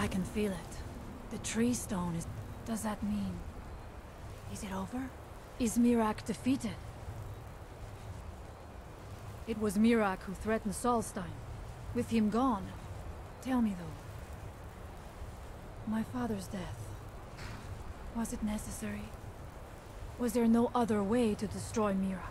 I can feel it. The tree stone is... Does that mean... Is it over? Is Miraak defeated? It was Miraak who threatened Solstein. With him gone. Tell me though. My father's death. Was it necessary? Was there no other way to destroy Miraak?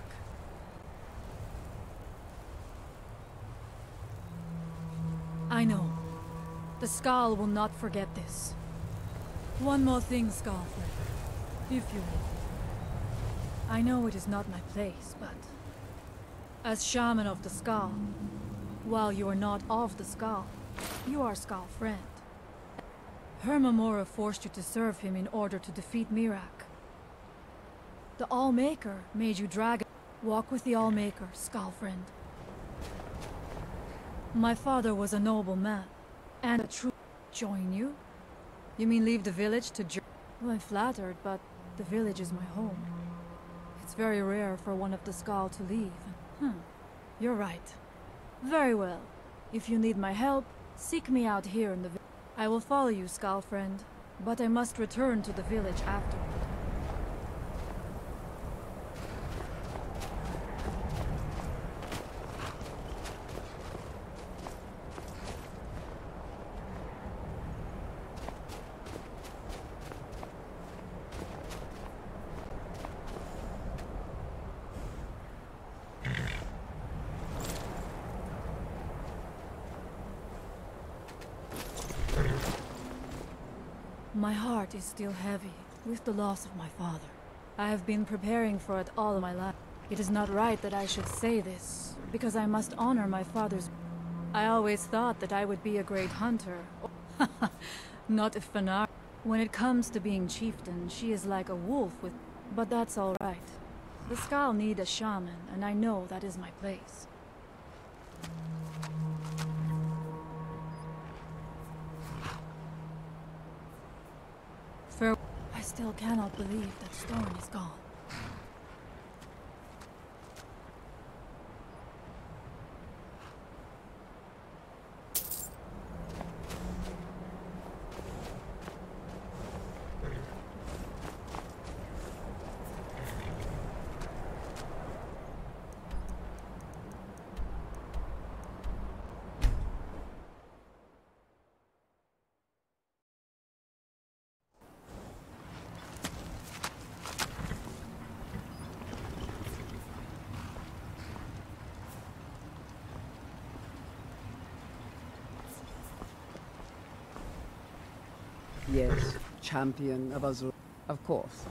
I know. The Skull will not forget this. One more thing, Skullfriend. If you will. I know it is not my place, but... As Shaman of the Skull, while you are not of the Skull, you are Skullfriend. Hermamora forced you to serve him in order to defeat Miraak. The Allmaker made you dragon. Walk with the Allmaker, Skullfriend. My father was a noble man, and a true... Join you? You mean leave the village to journey? Well, I'm flattered, but the village is my home. It's very rare for one of the Skull to leave. Hmm, you're right. Very well. If you need my help, seek me out here in the village. I will follow you, Skullfriend, but I must return to the village afterward. My heart is still heavy with the loss of my father. I have been preparing for it all my life. It is not right that I should say this, because I must honor my father's... I always thought that I would be a great hunter. Not a Fanar. When it comes to being chieftain, she is like a wolf with... But that's all right. The Skull need a shaman, and I know that is my place. Fair... I still cannot believe that stone is gone. Yes, champion of Azul. Of course.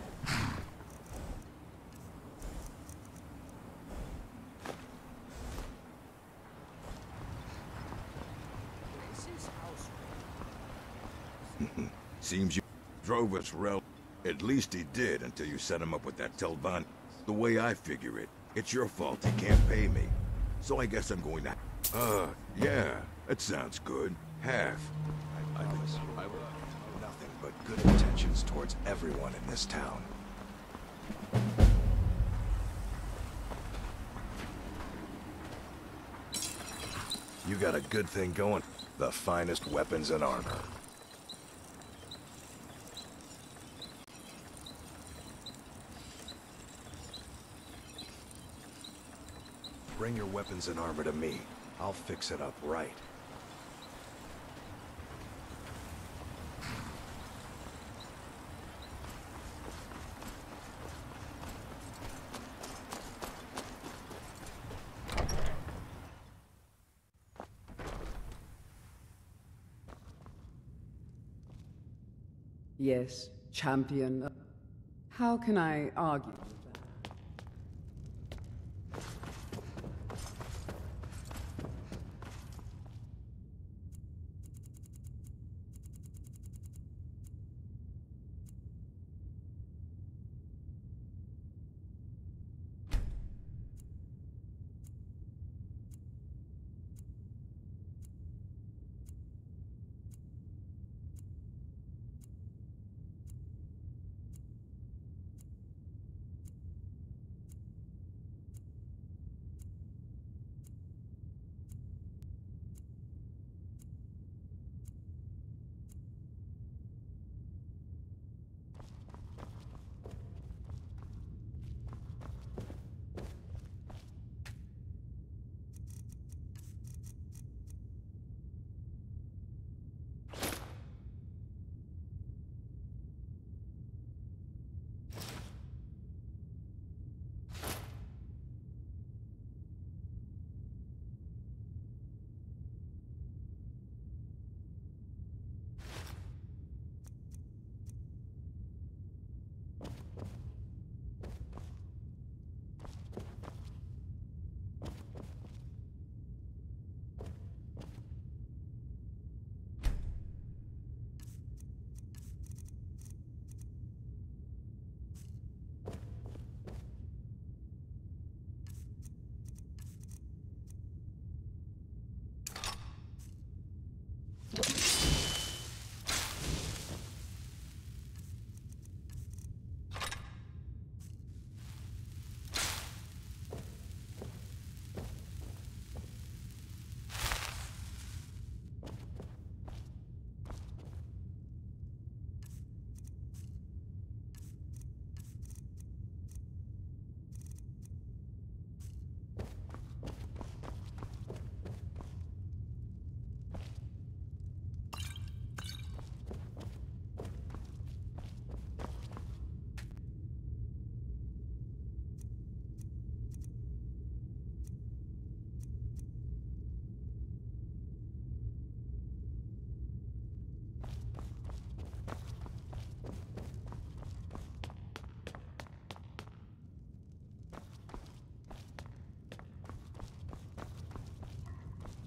Seems you drove us rel. At least he did until you set him up with that Telvan. The way I figure it, it's your fault he can't pay me. So I guess I'm going to... Uh, yeah, that sounds good. Half. I, I promise you, I will have nothing but good intentions towards everyone in this town. You got a good thing going. The finest weapons and armor. Bring your weapons and armor to me. I'll fix it up right. Yes, champion. How can I argue with that?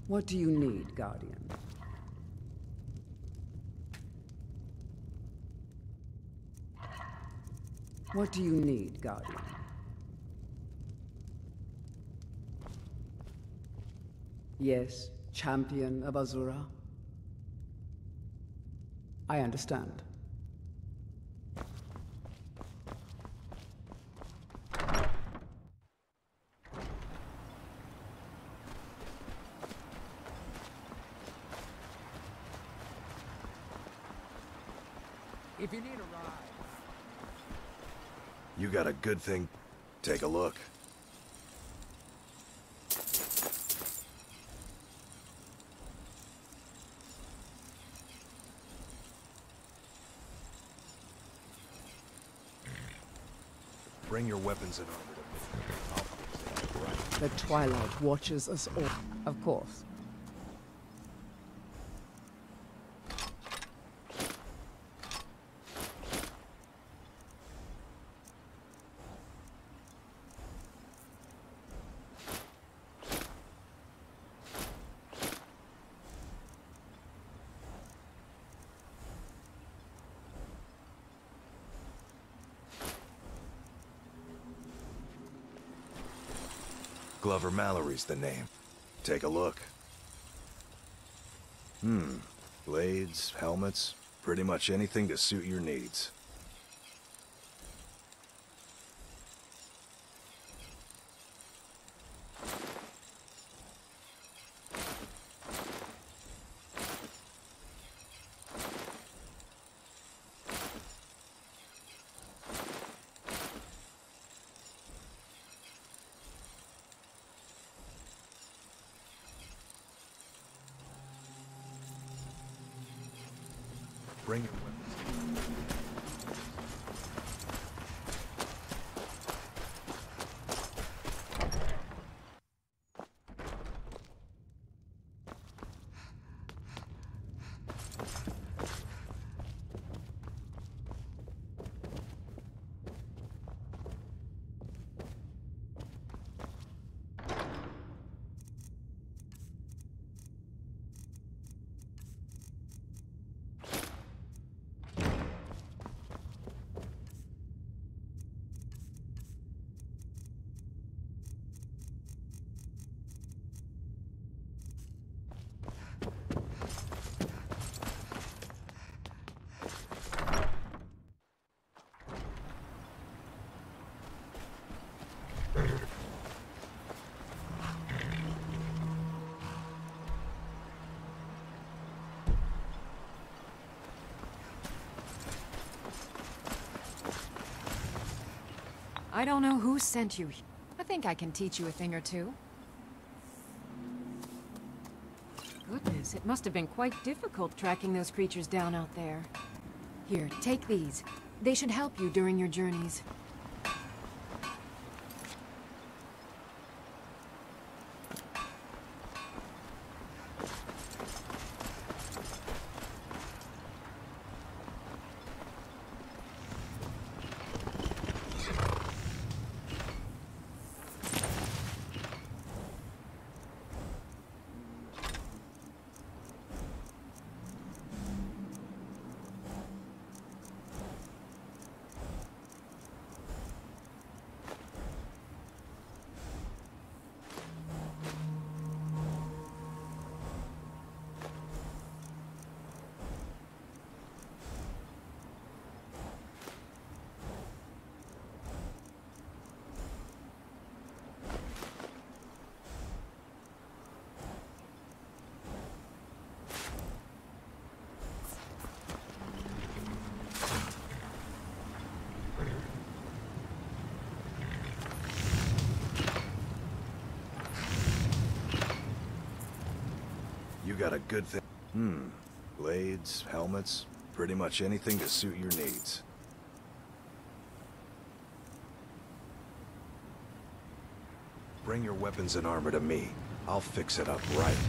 What do you need, Guardian? What do you need, Guardian? Yes, champion of Azura. I understand. If you need a ride... You got a good thing. Take a look. Bring your weapons and armor to me. Right. The Twilight watches us all, of course. Glover Mallory's the name. Take a look. Hmm. Blades, helmets, pretty much anything to suit your needs. Bring your weapons. I don't know who sent you. I think I can teach you a thing or two. Goodness, it must have been quite difficult tracking those creatures down out there. Here, take these. They should help you during your journeys. You got a good thing. Hmm. Blades, helmets, pretty much anything to suit your needs. Bring your weapons and armor to me. I'll fix it up right.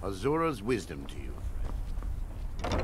Azura's wisdom to you, friend.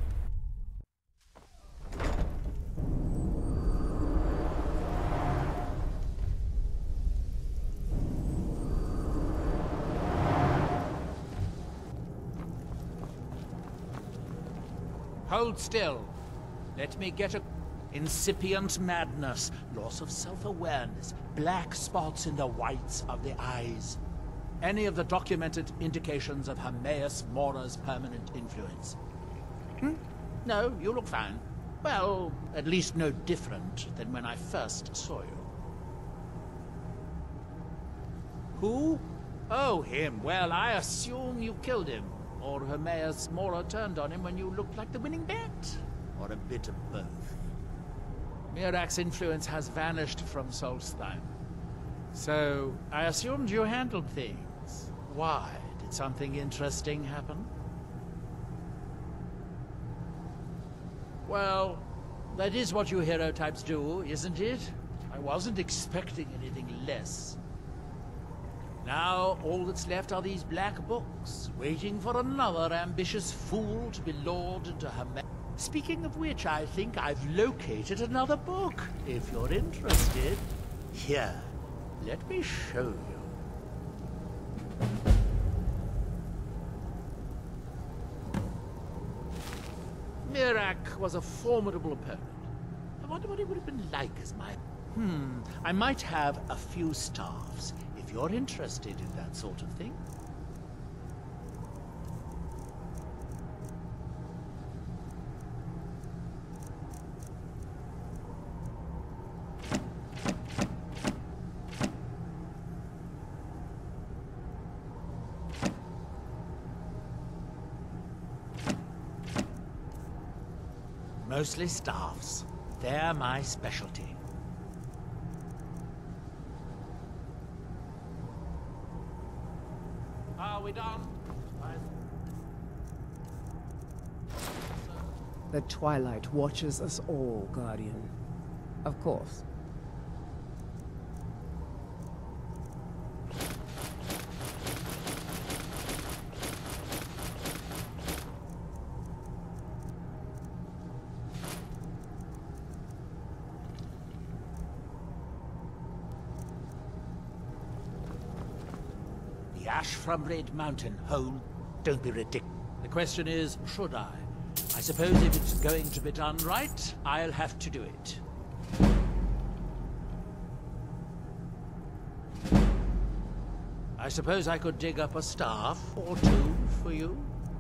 Hold still. Let me get a... Incipient madness, loss of self-awareness, black spots in the whites of the eyes. Any of the documented indications of Hermaeus Mora's permanent influence. Hmm? No, you look fine. Well, at least no different than when I first saw you. Who? Oh, him. Well, I assume you killed him. Or Hermaeus Mora turned on him when you looked like the winning bet. Or a bit of both. Miraak's influence has vanished from Solstheim. So, I assumed you handled things. Why? Did something interesting happen? Well, that is what you hero types do, isn't it? I wasn't expecting anything less. Now, all that's left are these black books, waiting for another ambitious fool to be lured into Hermaeus. Speaking of which, I think I've located another book, if you're interested. Here, let me show you. Miraak was a formidable opponent. I wonder what it would have been like as my... Hmm, I might have a few staffs, if you're interested in that sort of thing. Mostly staffs. They're my specialty. Are we done? The Twilight watches us all, Guardian. Of course. Ash from Red Mountain, Hole. Don't be ridiculous. The question is, should I? I suppose if it's going to be done right, I'll have to do it. I suppose I could dig up a staff or two for you?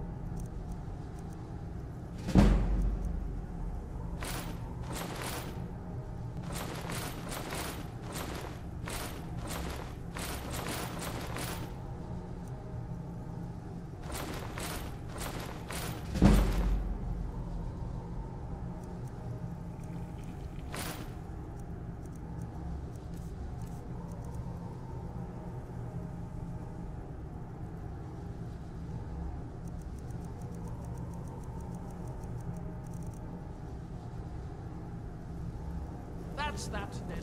That's that, then.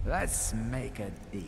Let's make a deal.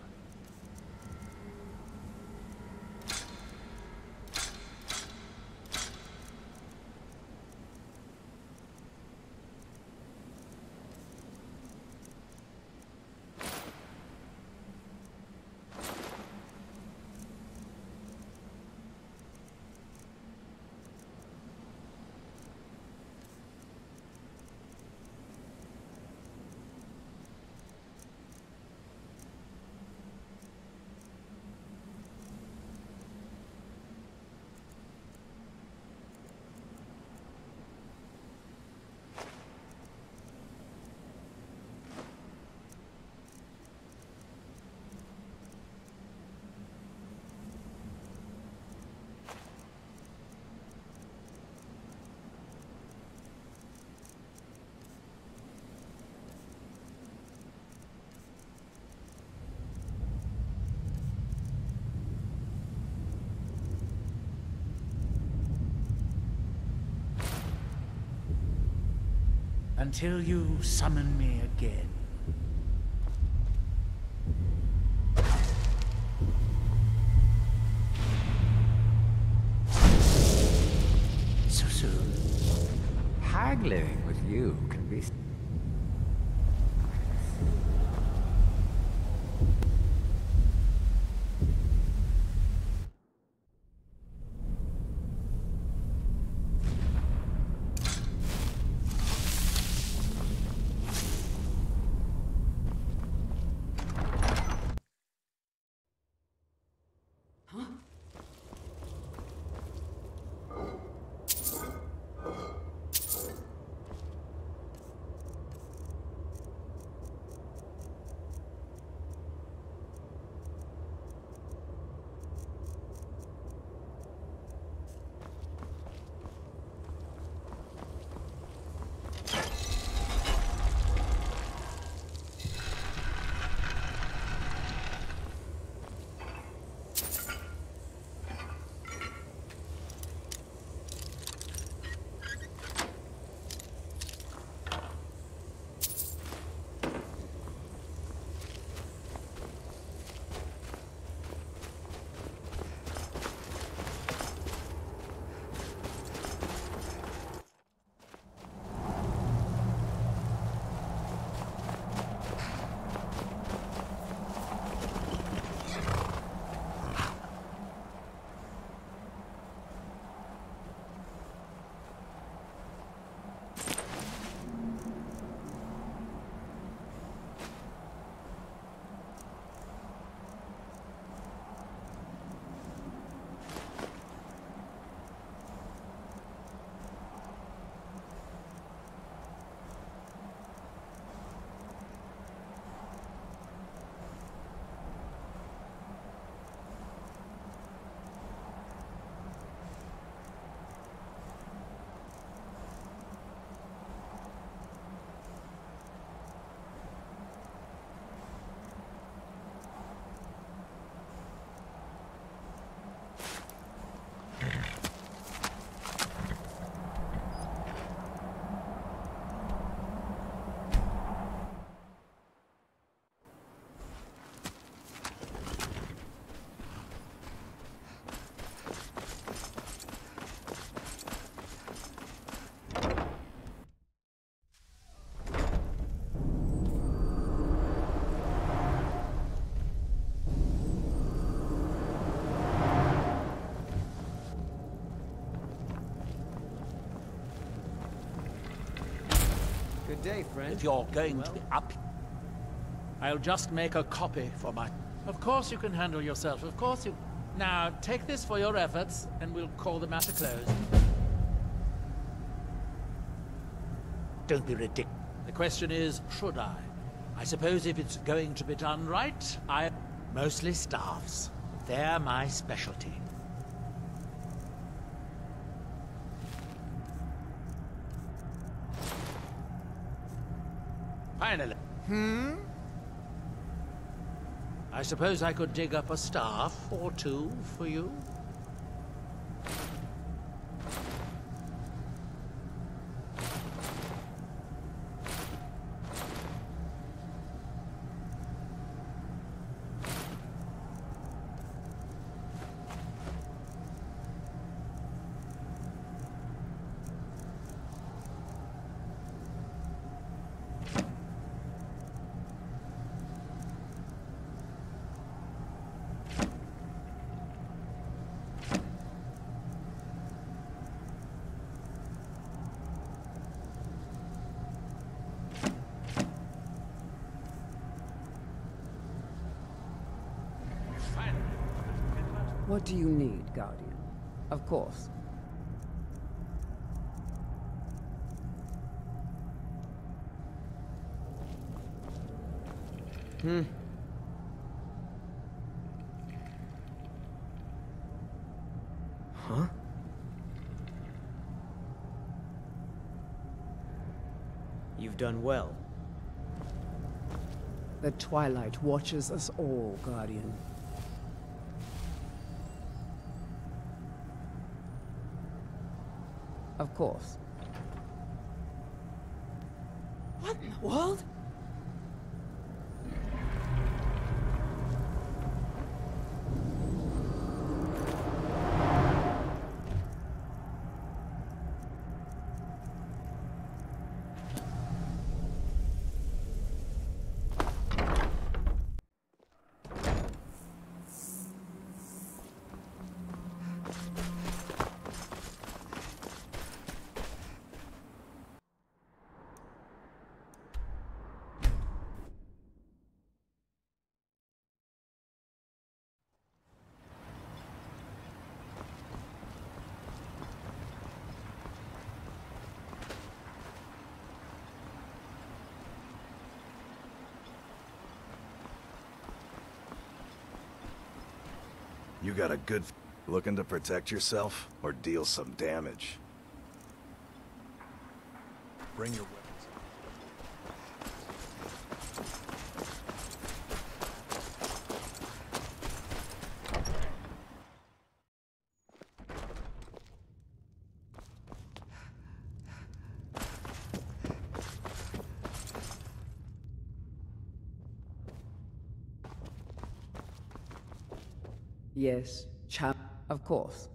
Until you summon me again. So soon. Haggling with you can be... Good day, friend. If you're going well. to be up, I'll just make a copy for my... Of course you can handle yourself, of course you... Now, take this for your efforts, and we'll call the matter closed. Don't be ridiculous. The question is, should I? I suppose if it's going to be done right, I... Mostly staffs. They're my specialty. Finally. Hmm? I suppose I could dig up a staff or two for you? What do you need, Guardian? Of course. Hmm. Huh? You've done well. The Twilight watches us all, Guardian. Of course. What in the world? You got a good... Looking to protect yourself or deal some damage? Bring your weapons. Yes, chap. Of course.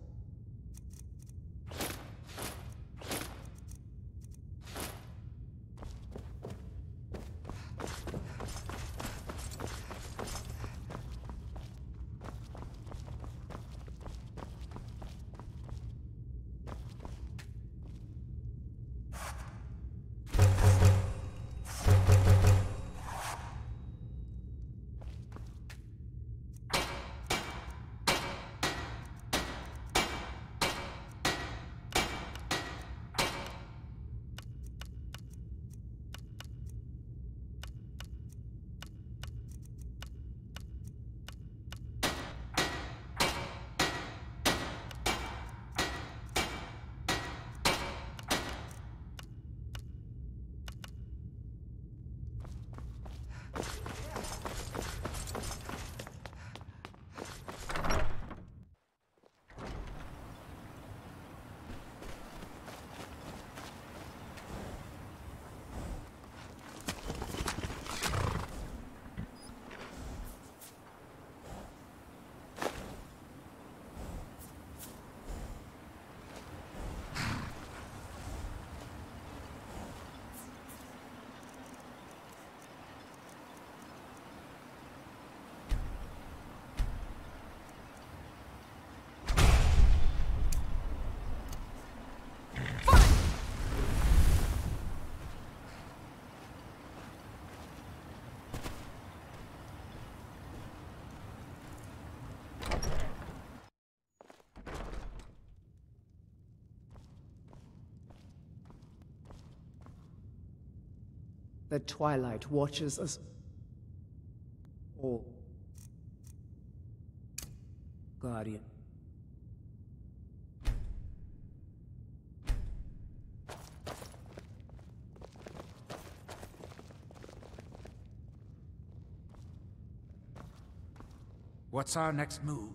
The Twilight watches us all. Guardian. What's our next move?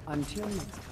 Until next time.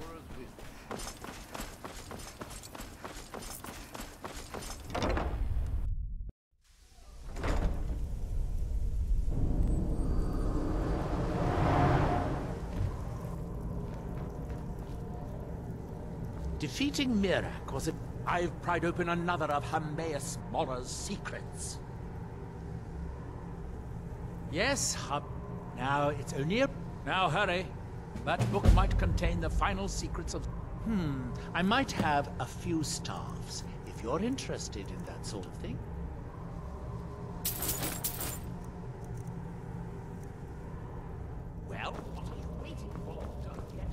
Defeating Miraak was a... I've pried open another of Hermaeus Mora's secrets. Yes, hub. Now it's only a... Now hurry. That book might contain the final secrets of... Hmm, I might have a few staffs, if you're interested in that sort of thing. Well, what are you waiting for? Don't get...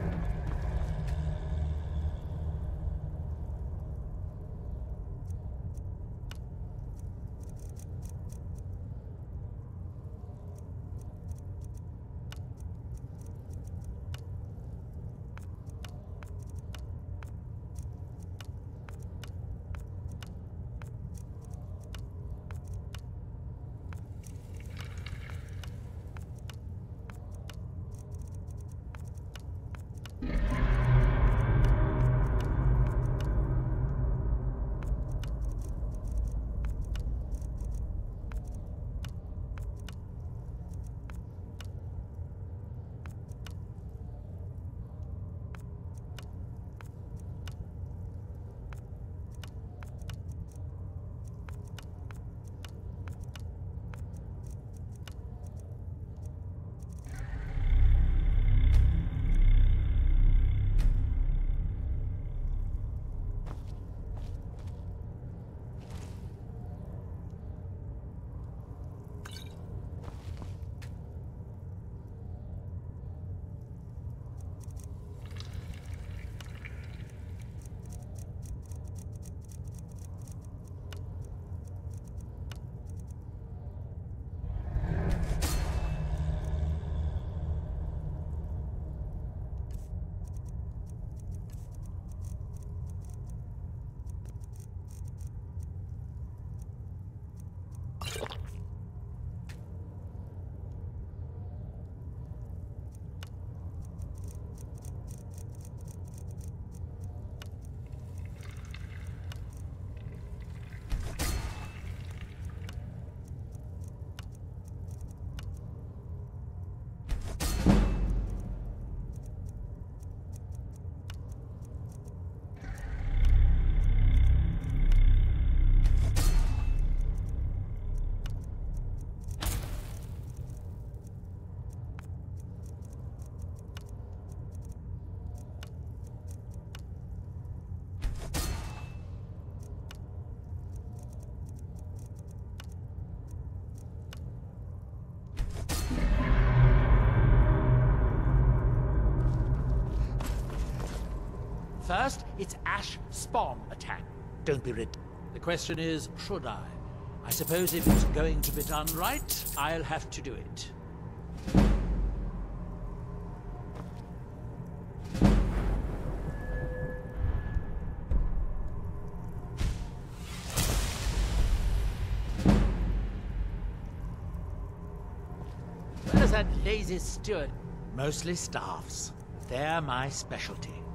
First, it's Ash Spawn attack. Don't be rid. The question is, should I? I suppose if it's going to be done right, I'll have to do it. Where's that lazy steward? Mostly staffs. They're my specialty.